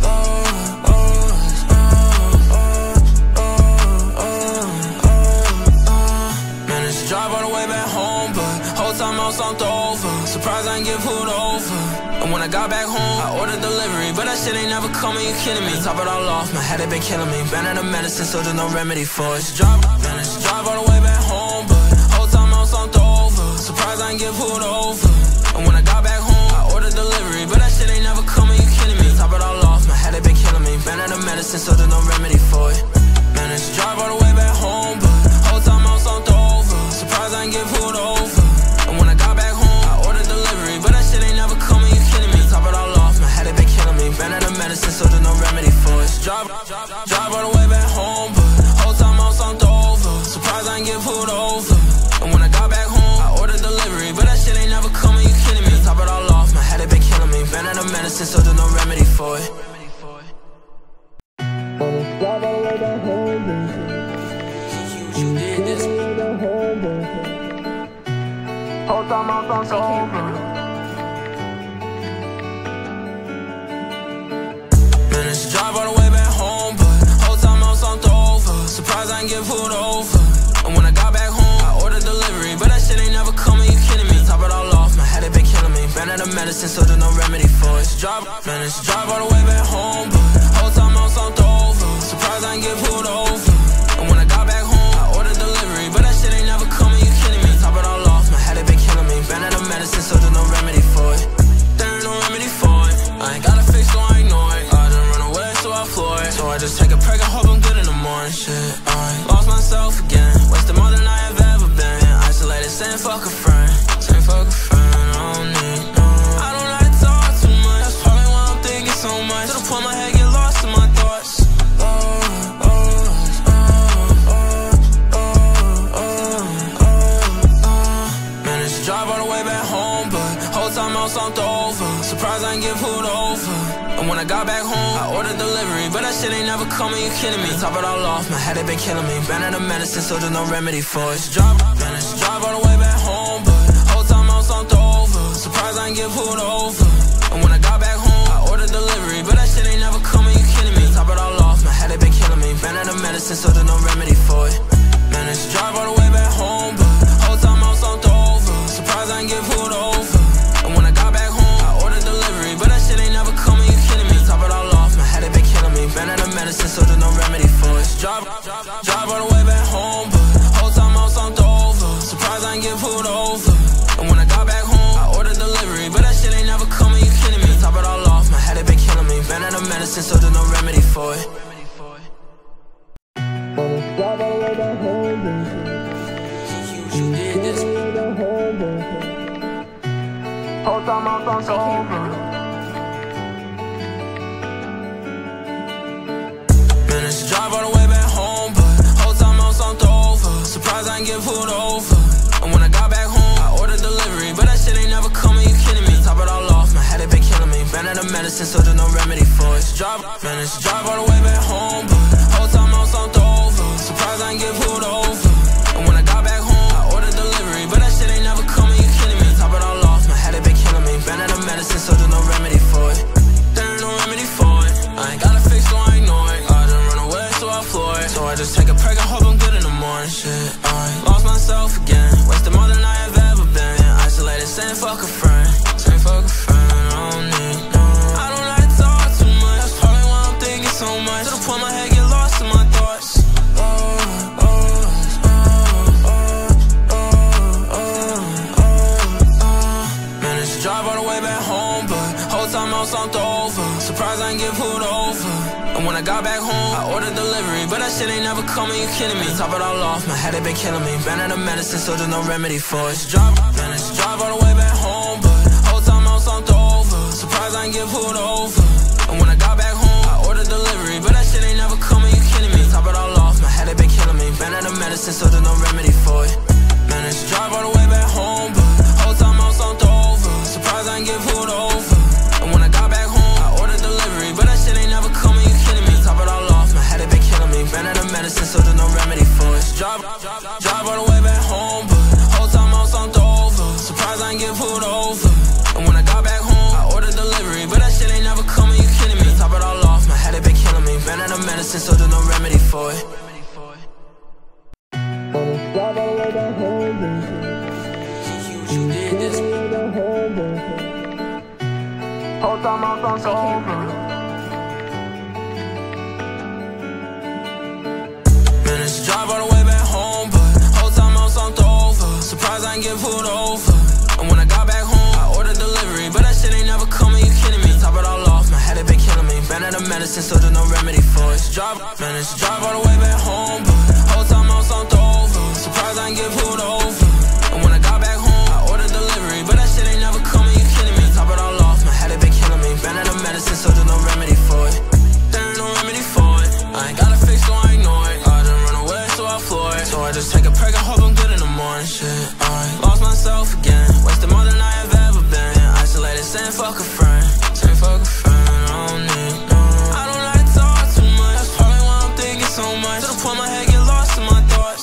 Managed to drive all the way back home, but whole time I was slumped over. Surprised I ain't get pulled over. And when I got back home, I ordered delivery, but that shit ain't never coming, you kidding me? Top it all off, my head had been killing me. Ran out of medicine, so there's no remedy for it. Managed to drive all the way back home, but whole time I was slumped over. Surprised I ain't get pulled over. And when I got back home, I ordered delivery, but that shit ain't never coming, you kidding me? Top it all off, my head had been killing me. Ran out of medicine, so there's no remedy for it. Managed to drive all the way back home, but whole time I was slumped over. Surprised I ain't get pulled over. And when I got back home, I ordered delivery, but that shit ain't never coming, you kidding me? Top it all off, my head had been killing me. Ran out of medicine, so there's no remedy for it. Drive all the way back home, but whole time I was slumped over. Surprised I ain't get pulled over. And when I got back home, I ordered delivery, but that shit ain't never coming, you kidding me? Top it all off, my head had been killing me. Ran out of medicine, so there's no remedy for it. Drive all the way back home, You did this. whole time I'm slumped over. Managed to drive all the way back home, but whole time I was slumped over. Surprised I ain't get pulled over. And when I got back home, I ordered delivery, but that shit ain't never coming, you kidding me? Top it all off, my head had been killing me. Ran out of medicine, so there's no remedy for it. Managed to drive all the way back home, but whole time I was slumped over. Surprised I ain't get pulled over. And when I got back home, I ordered delivery, but that shit ain't never coming, you kidding me? Top it all off, my head had been killing me. Ran out of medicine, so there's no remedy for it. There ain't no remedy for it. time I was slumped over, surprised I ain't get pulled over. And when I got back home, I ordered delivery, but that shit ain't never coming, you kidding me? Top it all off, my head had been killing me. Ran out of medicine, so there's no remedy for it. Drive all the way back home, but whole time I was slumped over, surprised I ain't get pulled over. And when I got back home, I ordered delivery, but that shit ain't never coming, you kidding me? Top it all off, my head had been killing me. Ran out of medicine, so there's no remedy for it. Managed to drive all the way back home, but whole time I was slumped over, surprised I ain't get pulled over. And when I got back home, I ordered delivery, but that shit ain't never coming, you kidding me? Top it all off, my head had been killing me. Ran out of medicine, so there's no remedy for it. Drive all the way back home, but whole time I was slumped over, surprised I ain't get pulled over. And when I got back home, I ordered delivery, but that shit ain't never coming, you kidding me? Top it all off, my head had been killing me. Ran out of medicine, so there's no remedy for it. You did this. Whole time I was slumped over. Managed to drive all the way back home, but whole time I was slumped over, surprised I ain't get pulled over. And when I got back home, I ordered delivery, but that shit ain't never coming, you kidding me? Top it all off, my head had been killing me. Ran out of medicine, so there's no remedy for it. Managed to drive all the way back home, but whole time I was slumped over, surprised I ain't get pulled over. And when I got back home, I ordered delivery, but that shit ain't never coming, you kidding me? Top it all off, my head had been killing me. Ran out of medicine, so there's no remedy for it. There ain't no remedy for it. I ain't got a fix, so I ignore it. I done run away, so I floor it. So I just take a break and hope I'm good in the morning. Shit, I lost myself again. Wasted more than I have ever been. Isolated, saying fuck a friend. Saying fuck a friend, I don't need no. I don't like to talk too much. That's probably why I'm thinking so much. To the point my head get lost in my thoughts. Managed to drive all the way back home, but whole time I was slumped over, surprised I ain't get pulled over. And when I got back home, I ordered delivery, but that shit ain't never coming, you kidding me? Top it all off, my head had been killing me. Ran out of medicine, so there's no remedy for it. Managed to drive all the way back home, but whole time I was slumped over, surprised I ain't get pulled over. And when I got back home, I ordered delivery, but that shit ain't never coming, you kidding me? Top it all off, my head had been killing me. Ran out of medicine, so there's no remedy for it. Managed to drive all the way back home, but whole time I was slumped over, surprised I ain't get pulled over. And when I got back home, I ordered delivery, but that shit ain't never coming, you kidding me? Top it all off, my head had been killing me. Ran out of medicine, so there's no remedy for it. Drive all the way back home, but whole time I was slumped over, surprised I ain't get pulled over. And when I got back home, I ordered delivery, but that shit ain't never coming, you kidding me? Top it all off, my head had been killing me. Ran out of medicine, so there's no remedy for it. You did this. Whole time I was slumped over. Managed to drive all the way back home, but whole time I was slumped over, surprised I ain't get pulled over. And when I got back home, I ordered delivery, but that shit ain't never coming, you kidding me? Top it all off, my head had been killing me. Ran out of medicine, so there's no remedy for it. Managed to drive all the way back home, but whole time I was slumped over, surprised I ain't get pulled over. And when I got back home, I ordered delivery, but that shit ain't never coming, you kidding me? Top it all off, my head had been killing me. Ran out of medicine, so there's no remedy for it. There ain't no remedy for it. I ain't got a fix, so I ignore it. I done run away, so I floor it. So I just take a break and hope I'm good in the morning. Shit, I lost myself again. Wasted more than I have ever been. Isolated, saying fuck a friend. Saying fuck a friend, I don't need no. I don't like to talk too much. That's probably why I'm thinking so much. To the point my head get lost in my thoughts.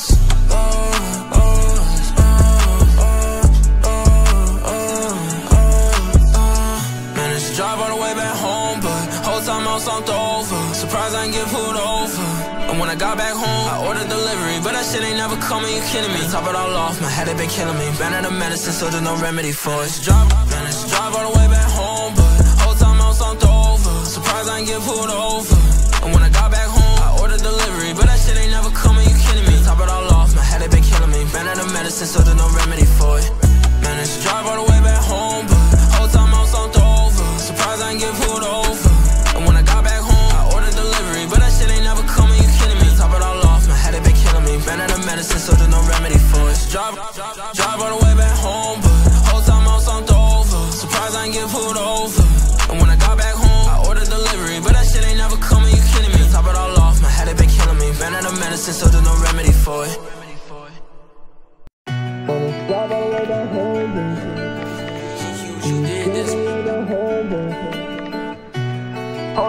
Managed to drive all the way back home, but whole time I was slumped over, surprised I ain't get pulled over. And when I got back home, I ordered delivery, but that shit ain't never coming, you kidding me? Top it all off, my head had been killing me. Ran out of medicine, so there's no remedy for it. Managed to drive all the way back home, but whole time I was slumped over, surprised I ain't get pulled over. And when I got back home, I ordered delivery, but that shit ain't never coming, you kidding me? Top it all off, my head had been killing me. Ran out of medicine, so there's no remedy for it. Managed to drive all the way back home, but whole time I was slumped over, surprised I ain't get pulled over. And when I got back home, I ordered delivery, but that shit ain't never coming, you kidding me? Top it all off, my head had been killing me. Ran out of medicine, so there's no remedy for it. Drive all the way back home, but whole time I was slumped over, surprised I ain't get pulled over. And when I got back home, I ordered delivery, but that shit ain't never coming, you kidding me? Top it all off, my head had been killing me. Ran out of medicine, so there's no remedy for it. You did.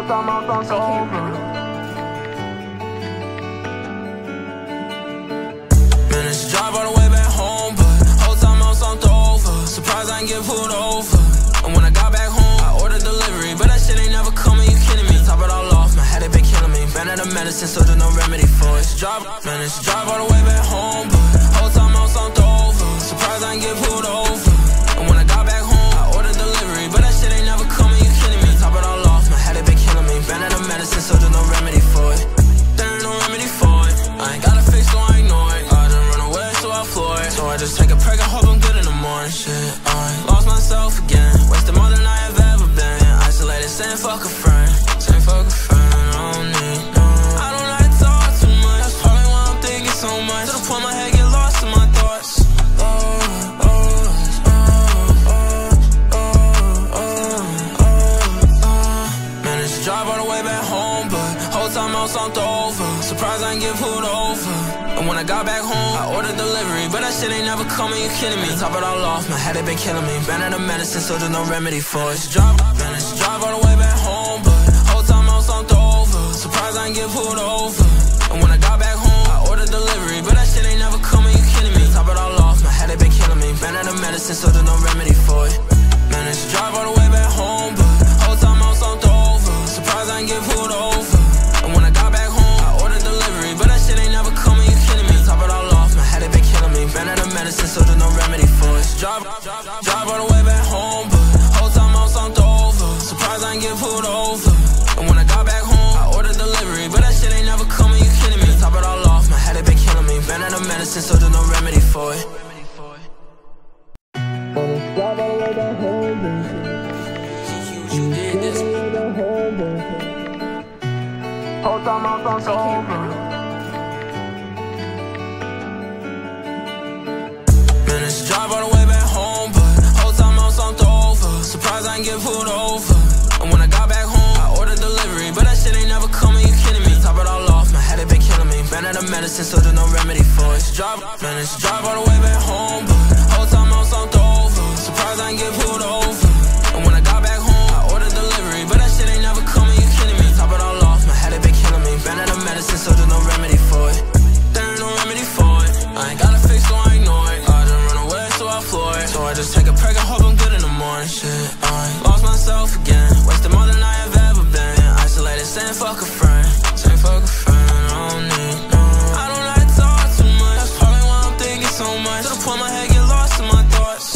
time I thought over. Man, it's a drive all the way back home, but whole time I was on over. Surprised I ain't get pulled over. And when I got back home, I ordered delivery, but that shit ain't never coming, you kidding me? Top it all off, my head had been killing me. Ran out of medicine, so there's no remedy for it. Man, it's a drive all the way back home, but whole time I was on over. Surprised I ain't get pulled over. And when I got back home, I ordered delivery, but that shit ain't never coming, you kidding me? Top it all off, my head had been killing me. Ran out of medicine, so there's no remedy for it. There ain't no remedy for it. I ain't got a fix, so I ignore it. I done run away, so I floor it. So I just take a break, I hope I'm good in the morning. Shit, I lost myself again. Wasted more than I have ever been. Isolated, saying fuck a friend. Saying fuck a friend, I don't need no. I don't like to talk too much. That's probably why I'm thinking so much. To the point my head get lost in my thoughts. Man, it's a drive all the way back home, but whole time I was on over. Surprised I ain't get pulled over. And when I got back home, I ordered delivery, but that shit ain't never coming, you kidding me? Top it all off, my head had been killing me. Ran out of medicine, so there's no remedy for it. Man, it's a drive all the way back home, but whole time I was on over. Surprised I ain't get pulled over. And when I got back home, I ordered delivery, but that shit ain't never coming, you kidding me? Top it all off, my head had been killing me. Ran out of medicine, so there's no remedy for it. Man, it's a drive all the way back home, but whole time I was on over. Surprised I ain't get pulled over. And when I got back home, I ordered delivery, but that shit ain't never coming, you kidding me? Top it all off, my head had been killing me. Ran out of medicine, so there's no remedy for it. Drive all the way back home, but whole time I was on over. Surprised I ain't get pulled over. And when I got back home, I ordered delivery, but that shit ain't never coming, you kidding me? Top it all off, my head had been killing me. Ran out of medicine, so there's no remedy for it. You did this. Whole time I thought over. Man, it's a drive all the way back home, but whole time I was on over. Surprised I ain't get pulled over. And when I got back home, I ordered delivery, but that shit ain't never coming, you kidding me? Top it all off, my head had been killing me. Ran out of medicine, so there's no remedy for it. Man, it's a drive all the way back home, but whole time I was on over. Surprised I ain't get pulled over. And when I got back home, I ordered delivery, but that shit ain't never coming, you kidding me? Top it all off, my head had been killing me. Ran out of medicine, so there's no remedy for it. There ain't no remedy for it. I ain't got a fix, so I ignore it. I done run away, so I floor it. So I just take a break, I hope I'm good in the morning. Shit, I lost myself again. Wasted more than I have ever been. Isolated, saying fuck a friend. Saying fuck a friend, I don't need no. I don't like to talk too much. That's probably why I'm thinking so much. To the point my head get lost in my thoughts.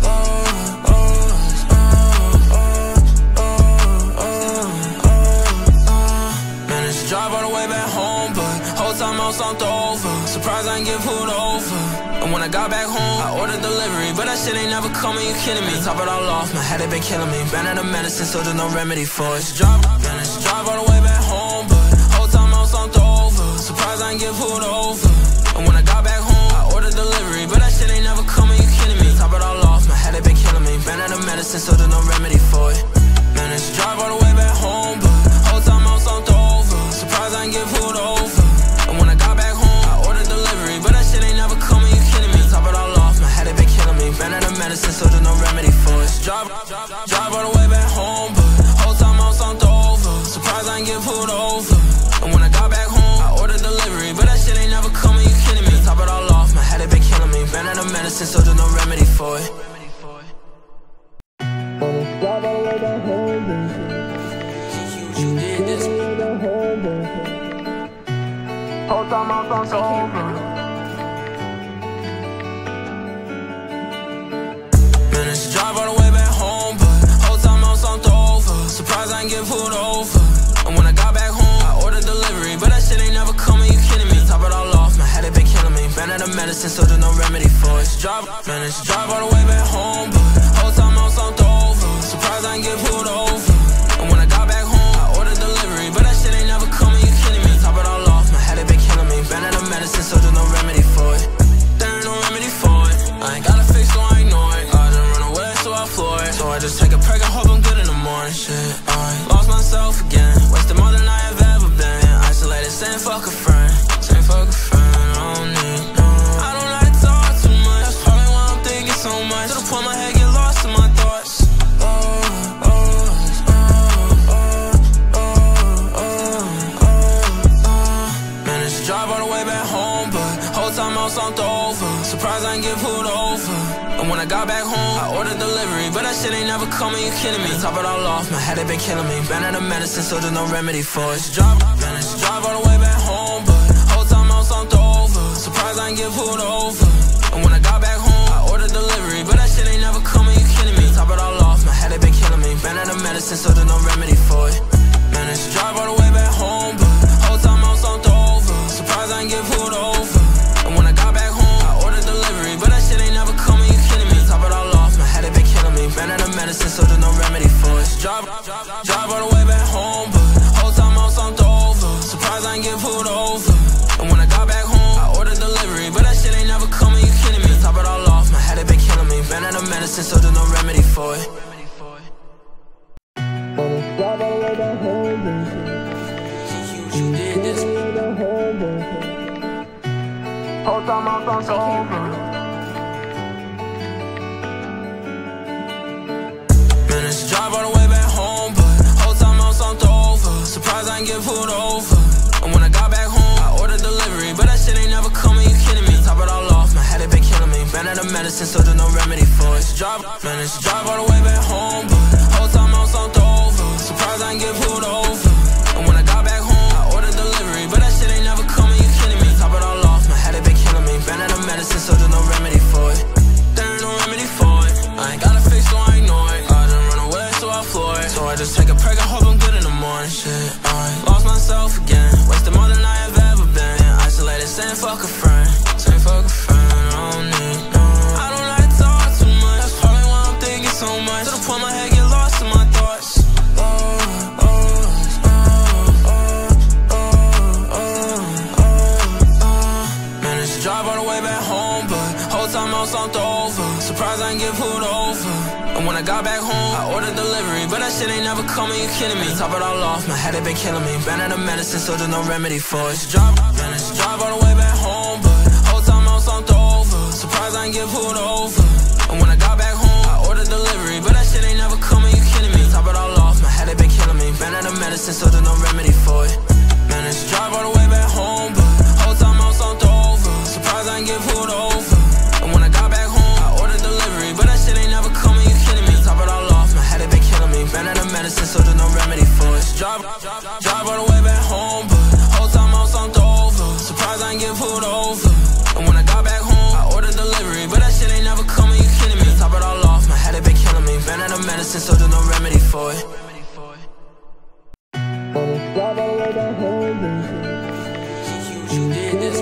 Man, it's a drive all the way back home, but whole time I was on over. Surprised I ain't get pulled over. And when I got back home, I ordered delivery, but that shit ain't never coming, you kidding me? Top it all off, my head had been killing me. Ran out of medicine, so there's no remedy for it. Man, it's a drive all the way back home, but whole time I was on over. Surprised I ain't get pulled over. And when I got back home, I ordered delivery, but that shit ain't never coming, you kidding me? Top it all off, my head had been killing me. Ran out of medicine, so there's no remedy for it. Man, it's a drive all the way back home, but whole time I was on over. Surprised I ain't get pulled over. And when I got back home, I ordered delivery, but that shit ain't never coming, you kidding me? Top it all off, my head had been killing me. Ran out of medicine, so there's no remedy for it. Drive all the way back home, but whole time I was on over. Surprised I ain't get pulled over. And when I got back home, I ordered delivery, but that shit ain't never coming, you kidding me? Top it all off, my head had been killing me. Ran out of medicine, so there's no remedy for it. You did this. Whole time I thought over. Man, it's a drive all the way back home, but whole time I was on over. Surprised I ain't get pulled over. And when I got back home, I ordered delivery, but that shit ain't never coming, you kidding me? Top it all off, my head had been killing me. Ran out of medicine, so there's no remedy for it. Man, it's a drive all the way back home, but whole time I was on over. Surprised I ain't get pulled over. And when I got back home, I ordered delivery, but that shit ain't never coming, you kidding me? Top it all off, my head had been killing me. Ran out of medicine, so there's no remedy for it. There ain't no remedy for it. I ain't got a fix, so I ignore it. I done run away, so I floor it. So I just take a break, I hope I'm good in the morning. Shit, I lost myself again. Wasted more than I have ever been. Isolated, saying fuck a friend. Saying fuck a friend, I don't need no. I don't like to talk too much. That's probably why I'm thinking so much. To the point my head get lost in my thoughts. I got back home, I ordered delivery, but that shit ain't never coming, you kidding me? Top it all off, my head had been killing me. Been out of medicine, so there's no remedy for it. Drive all the way back home, but whole time I was on over. Surprised I ain't get pulled over. And when I got back home, I ordered delivery, but that shit ain't never coming, you kidding me? Top it all off, my head had been killing me. Been out of medicine, so there's no remedy for it. Managed to drive all the way back home, but whole time I was on over. Surprised I ain't get pulled over. And when I got back home, I ordered delivery, but that shit ain't never coming, you kidding me? Top it all off, my head had been killing me. Been out of medicine, so there's no remedy for it. Drive all the way back home, but whole time I was on over. Surprised I ain't get pulled over. And when I got back home, I ordered delivery, but that shit ain't never coming, you kidding me? Top it all off, my head had been killing me. Been out of medicine, so there's no remedy for it. Drive all the way back home, You did this. whole time I was over. Managed to drive all the way back home, but whole time I was on over. Surprised I ain't get pulled over. And when I got back home, I ordered delivery, but that shit ain't never coming, you kidding me? Top it all off, my head had been killing me. Been out of medicine, so there's no remedy for it. Managed to drive all the way back home, but whole time I was on over. Surprised I ain't get pulled over. And when I got back home, I ordered delivery, but that shit ain't never coming, you kidding me? Top it all off, my head had been killing me. Been out of medicine, so there's no remedy for it. There ain't no remedy for it. I ain't got a fix, so I ignore it. I done run away, so I floor it. So I just take a break, I hope I'm good in the morning. Shit, I lost myself again. Wasted more than I have ever been. Isolated, saying fuck a friend. Saying fuck a friend, I don't need no. I don't like to talk too much. That's probably why I'm thinking so much. To the point my head get lost in my thoughts. Managed to drive all the way back home, but whole time I was on over. Surprised I ain't get pulled over. And when I got back home, I ordered delivery, but that shit ain't never coming, you kidding me? Top it all off, my head had been killing me. Been out of medicine, so there's no remedy for it. Managed to drive all the way back home, but whole time I was on over. Surprised I ain't get pulled over. And when I got back home, I ordered delivery, but that shit ain't never coming, you kidding me? Top it all off, my head had been killing me. Been out of medicine, so there's no remedy for it. Managed to drive all the way back home, but whole time I was on over. Surprised I ain't get pulled over. And when I got back home, I ordered delivery, but that shit ain't never coming, you kidding me? Top it all off, my head had been killing me. Been out of medicine, so there's no remedy for it. Drive all the way back home, but whole time I was on over. Surprised I ain't get pulled over. And when I got back home, I ordered delivery, but that shit ain't never coming, you kidding me? Top it all off, my head had been killing me. Been out of medicine, so there's no remedy for it. Drive all the way back home, You did this.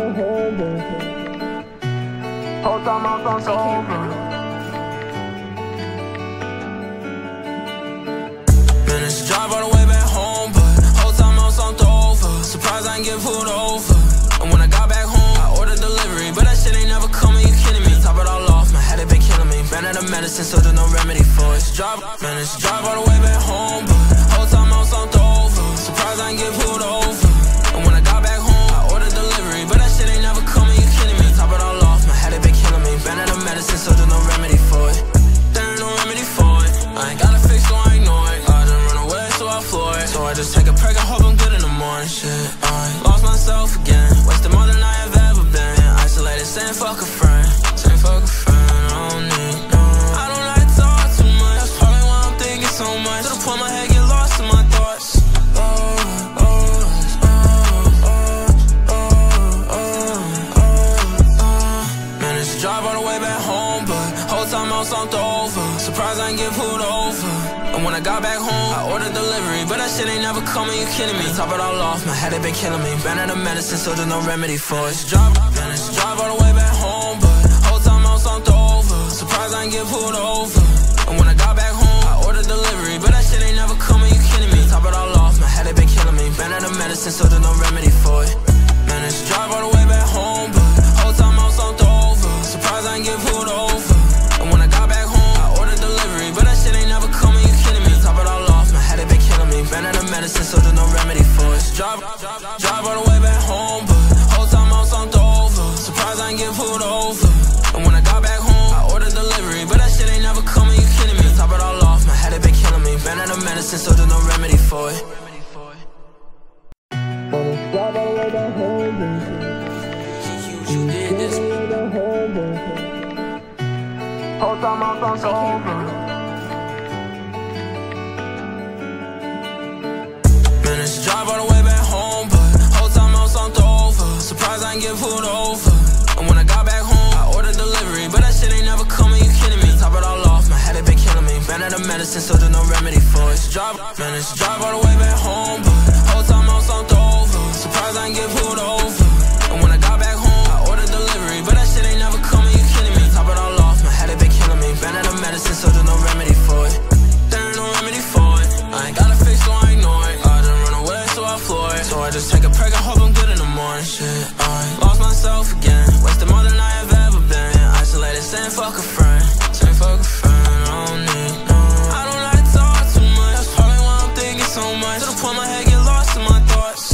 whole time I was over. Managed to drive all the way back home, but whole time I was on over. Surprised I ain't get pulled over. And when I got back home, I ordered delivery, but that shit ain't never coming, you kidding me? Top it all off, my head had been killing me. Been out of medicine, so there's no remedy for it. Managed to drive all the way back home, but whole time I was on over. Surprised I ain't get pulled over. And when I got back home, I ordered delivery, but that shit ain't never coming, you kidding me? Top it all off, my head had been killing me. Been out of medicine, so there's no remedy for it. There ain't no remedy for it. I ain't got a fix, so I ignore it. I done run away, so I floor it. So I just take a break, I hope I'm good in the morning. Shit, I lost myself again. Wasted more than I have ever been. Isolated, saying fuck a friend. Saying fuck a friend, I don't need no. I don't like to talk too much. That's probably why I'm thinking so much. To the point my head get lost in my thoughts. Managed to drive all the way back home, but whole time I was on over. Surprised I ain't get pulled over. And when I got back home, I ordered delivery, but that shit ain't never coming, you kidding me? Top it all off, my head had been killing me. Been out of medicine, so there's no remedy for it. Managed to drive all the way back home, but whole time I was on over. Surprised I ain't get pulled over. And when I got back home, I ordered delivery, but that shit ain't never coming, you kidding me? Top it all off, my head had been killing me. Been out of medicine, so there's no remedy for it. Managed to drive all the way back home, but whole time I was on over. Surprised I ain't get pulled over. And when I got back home, I ordered delivery, but that shit ain't never coming, you kidding me? Top it all off, my head had been killing me. Been out of medicine, so there's no remedy for it. Drive all the way back home, but whole time I was on over. Surprised I ain't get pulled over. And when I got back home, I ordered delivery, but that shit ain't never coming, you kidding me? Top sounds over. Managed to drive all the way back home, but whole time I was slumped over. Surprised I ain't get pulled over. And when I got back home, I ordered delivery, but that shit ain't never coming, you kidding me? Top it all off, my head had been killing me. Ran out of medicine, so there's no remedy for it. Managed to drive all the way back home, but whole time I was slumped over. Surprised I ain't get pulled over. And when I got back home, I ordered delivery, but that shit ain't never coming, you kidding me? Top it all off, my head had been killing me. Ran out of medicine, so there's no remedy for it. There ain't no remedy for it. I ain't got a fix, so I ignore it. I done run away, so I floor it. So I just take a peg and hope I'm good in the morning. Shit, I lost myself again. Wasted more than I have ever been. Isolated, saying fuck a friend. Saying fuck a friend, I don't need no. I don't like to talk too much. That's probably why I'm thinking so much. To the point my head get lost in my thoughts.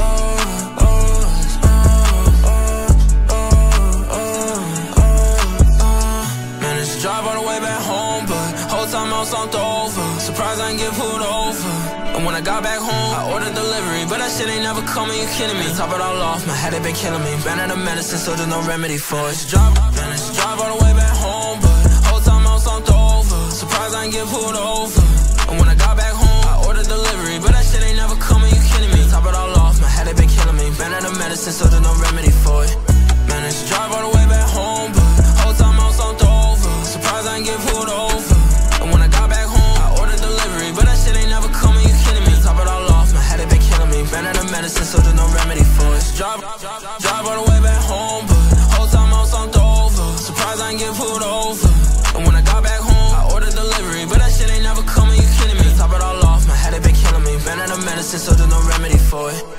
Managed to drive all the way back home, but whole time I was slumped over. Surprised I ain't get pulled over. And when I got back home, I ordered delivery, but that shit ain't never coming, you kidding me? Top it all off, my head had been killing me. Ran out of medicine, so there's no remedy for it. Managed to drive all the way back home, but whole time I was slumped over. Surprised I ain't get pulled over. And when I got back home, I ordered delivery, but that shit ain't never coming, you kidding me? Top it all off, my head had been killing me. Ran out of medicine, so there's no remedy for it. Managed to drive all the way back home, but whole time I was slumped over. Surprised I ain't get pulled over. And when I got back home, I ordered delivery, but that shit ain't never coming, you kidding me? Top it all off, my head had been killing me. Ran out of medicine, so there's no remedy for it. Drive all the way back home, but whole time I was slumped over. Surprised I ain't get pulled over. And when I got back home, I ordered delivery, but that shit ain't never coming, you kidding me? Top it all off, my head had been killing me. Ran out of medicine, so there's no remedy for it.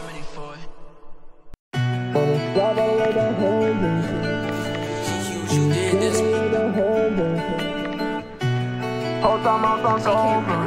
Drive all the way down home, You did this. whole time I was over.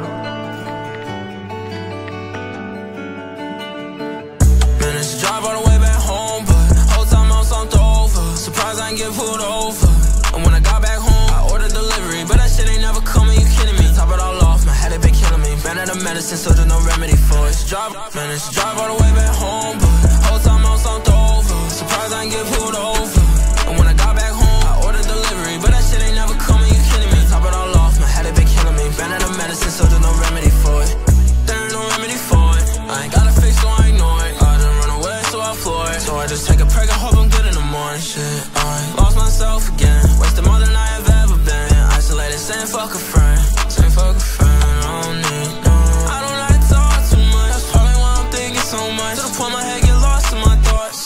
Managed to drive all the way back home, but whole time I was slumped over. Surprised I ain't get pulled over. And when I got back home, I ordered delivery, but that shit ain't never coming, you kidding me? Top it all off, my head had been killing me. Ran out of medicine, so there's no remedy for it. Managed to drive all the way back home, but whole time I was slumped over. Surprised I ain't get pulled over. And when I got back home, I ordered delivery, but that shit ain't never coming, you kidding me? Top it all off, my head had been killing me. Ran out of medicine, so there's no remedy for it. There ain't no remedy for it. I ain't got a fix, so I ignore it. I done run away, so I floor it. So I just take a peg and hope I'm good in the morning. Shit, I lost myself again. Wasted more than I have ever been. Isolated, saying fuck a friend. Saying fuck a friend, I don't need no. I don't like to talk too much. That's probably why I'm thinking so much. To the point my head get lost in my thoughts.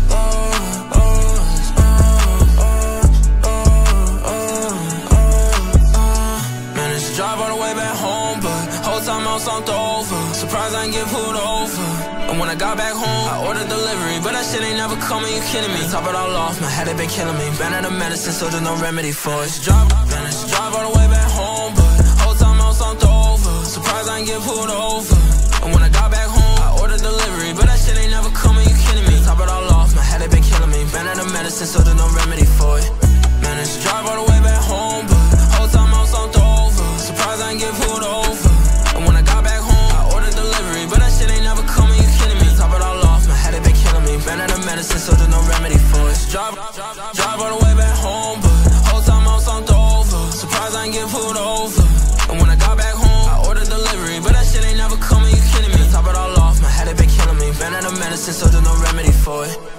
Managed to drive all the way back home, but whole time I was slumped over. Surprised I ain't get pulled over. And when I got back home, I ordered delivery, but that shit ain't never coming, you kidding me? Top it all off, my head had been killing me. Ran out of medicine, so there's no remedy for it. Managed to drive all the way back home, but whole time I was slumped over. Surprised I ain't get pulled over. And when I got back home, I ordered delivery, but that shit ain't never coming, you kidding me? Top it all off, my head had been killing me. Ran out of medicine, so there's no remedy for it. Managed to drive all the way back home, but whole time I was slumped over. Surprised I ain't get pulled over. And when I got back home, I ordered delivery, but that shit ain't never coming, you kidding me? Top it all off, my head had been killing me. Ran out of medicine, so there's no remedy for it. Drive all the way back home, but whole time I was slumped over. Surprised I ain't get pulled over. And when I got back home, I ordered delivery, but that shit ain't never coming, you kidding me? Top it all off, my head had been killing me. Ran out of medicine, so there's no remedy for it.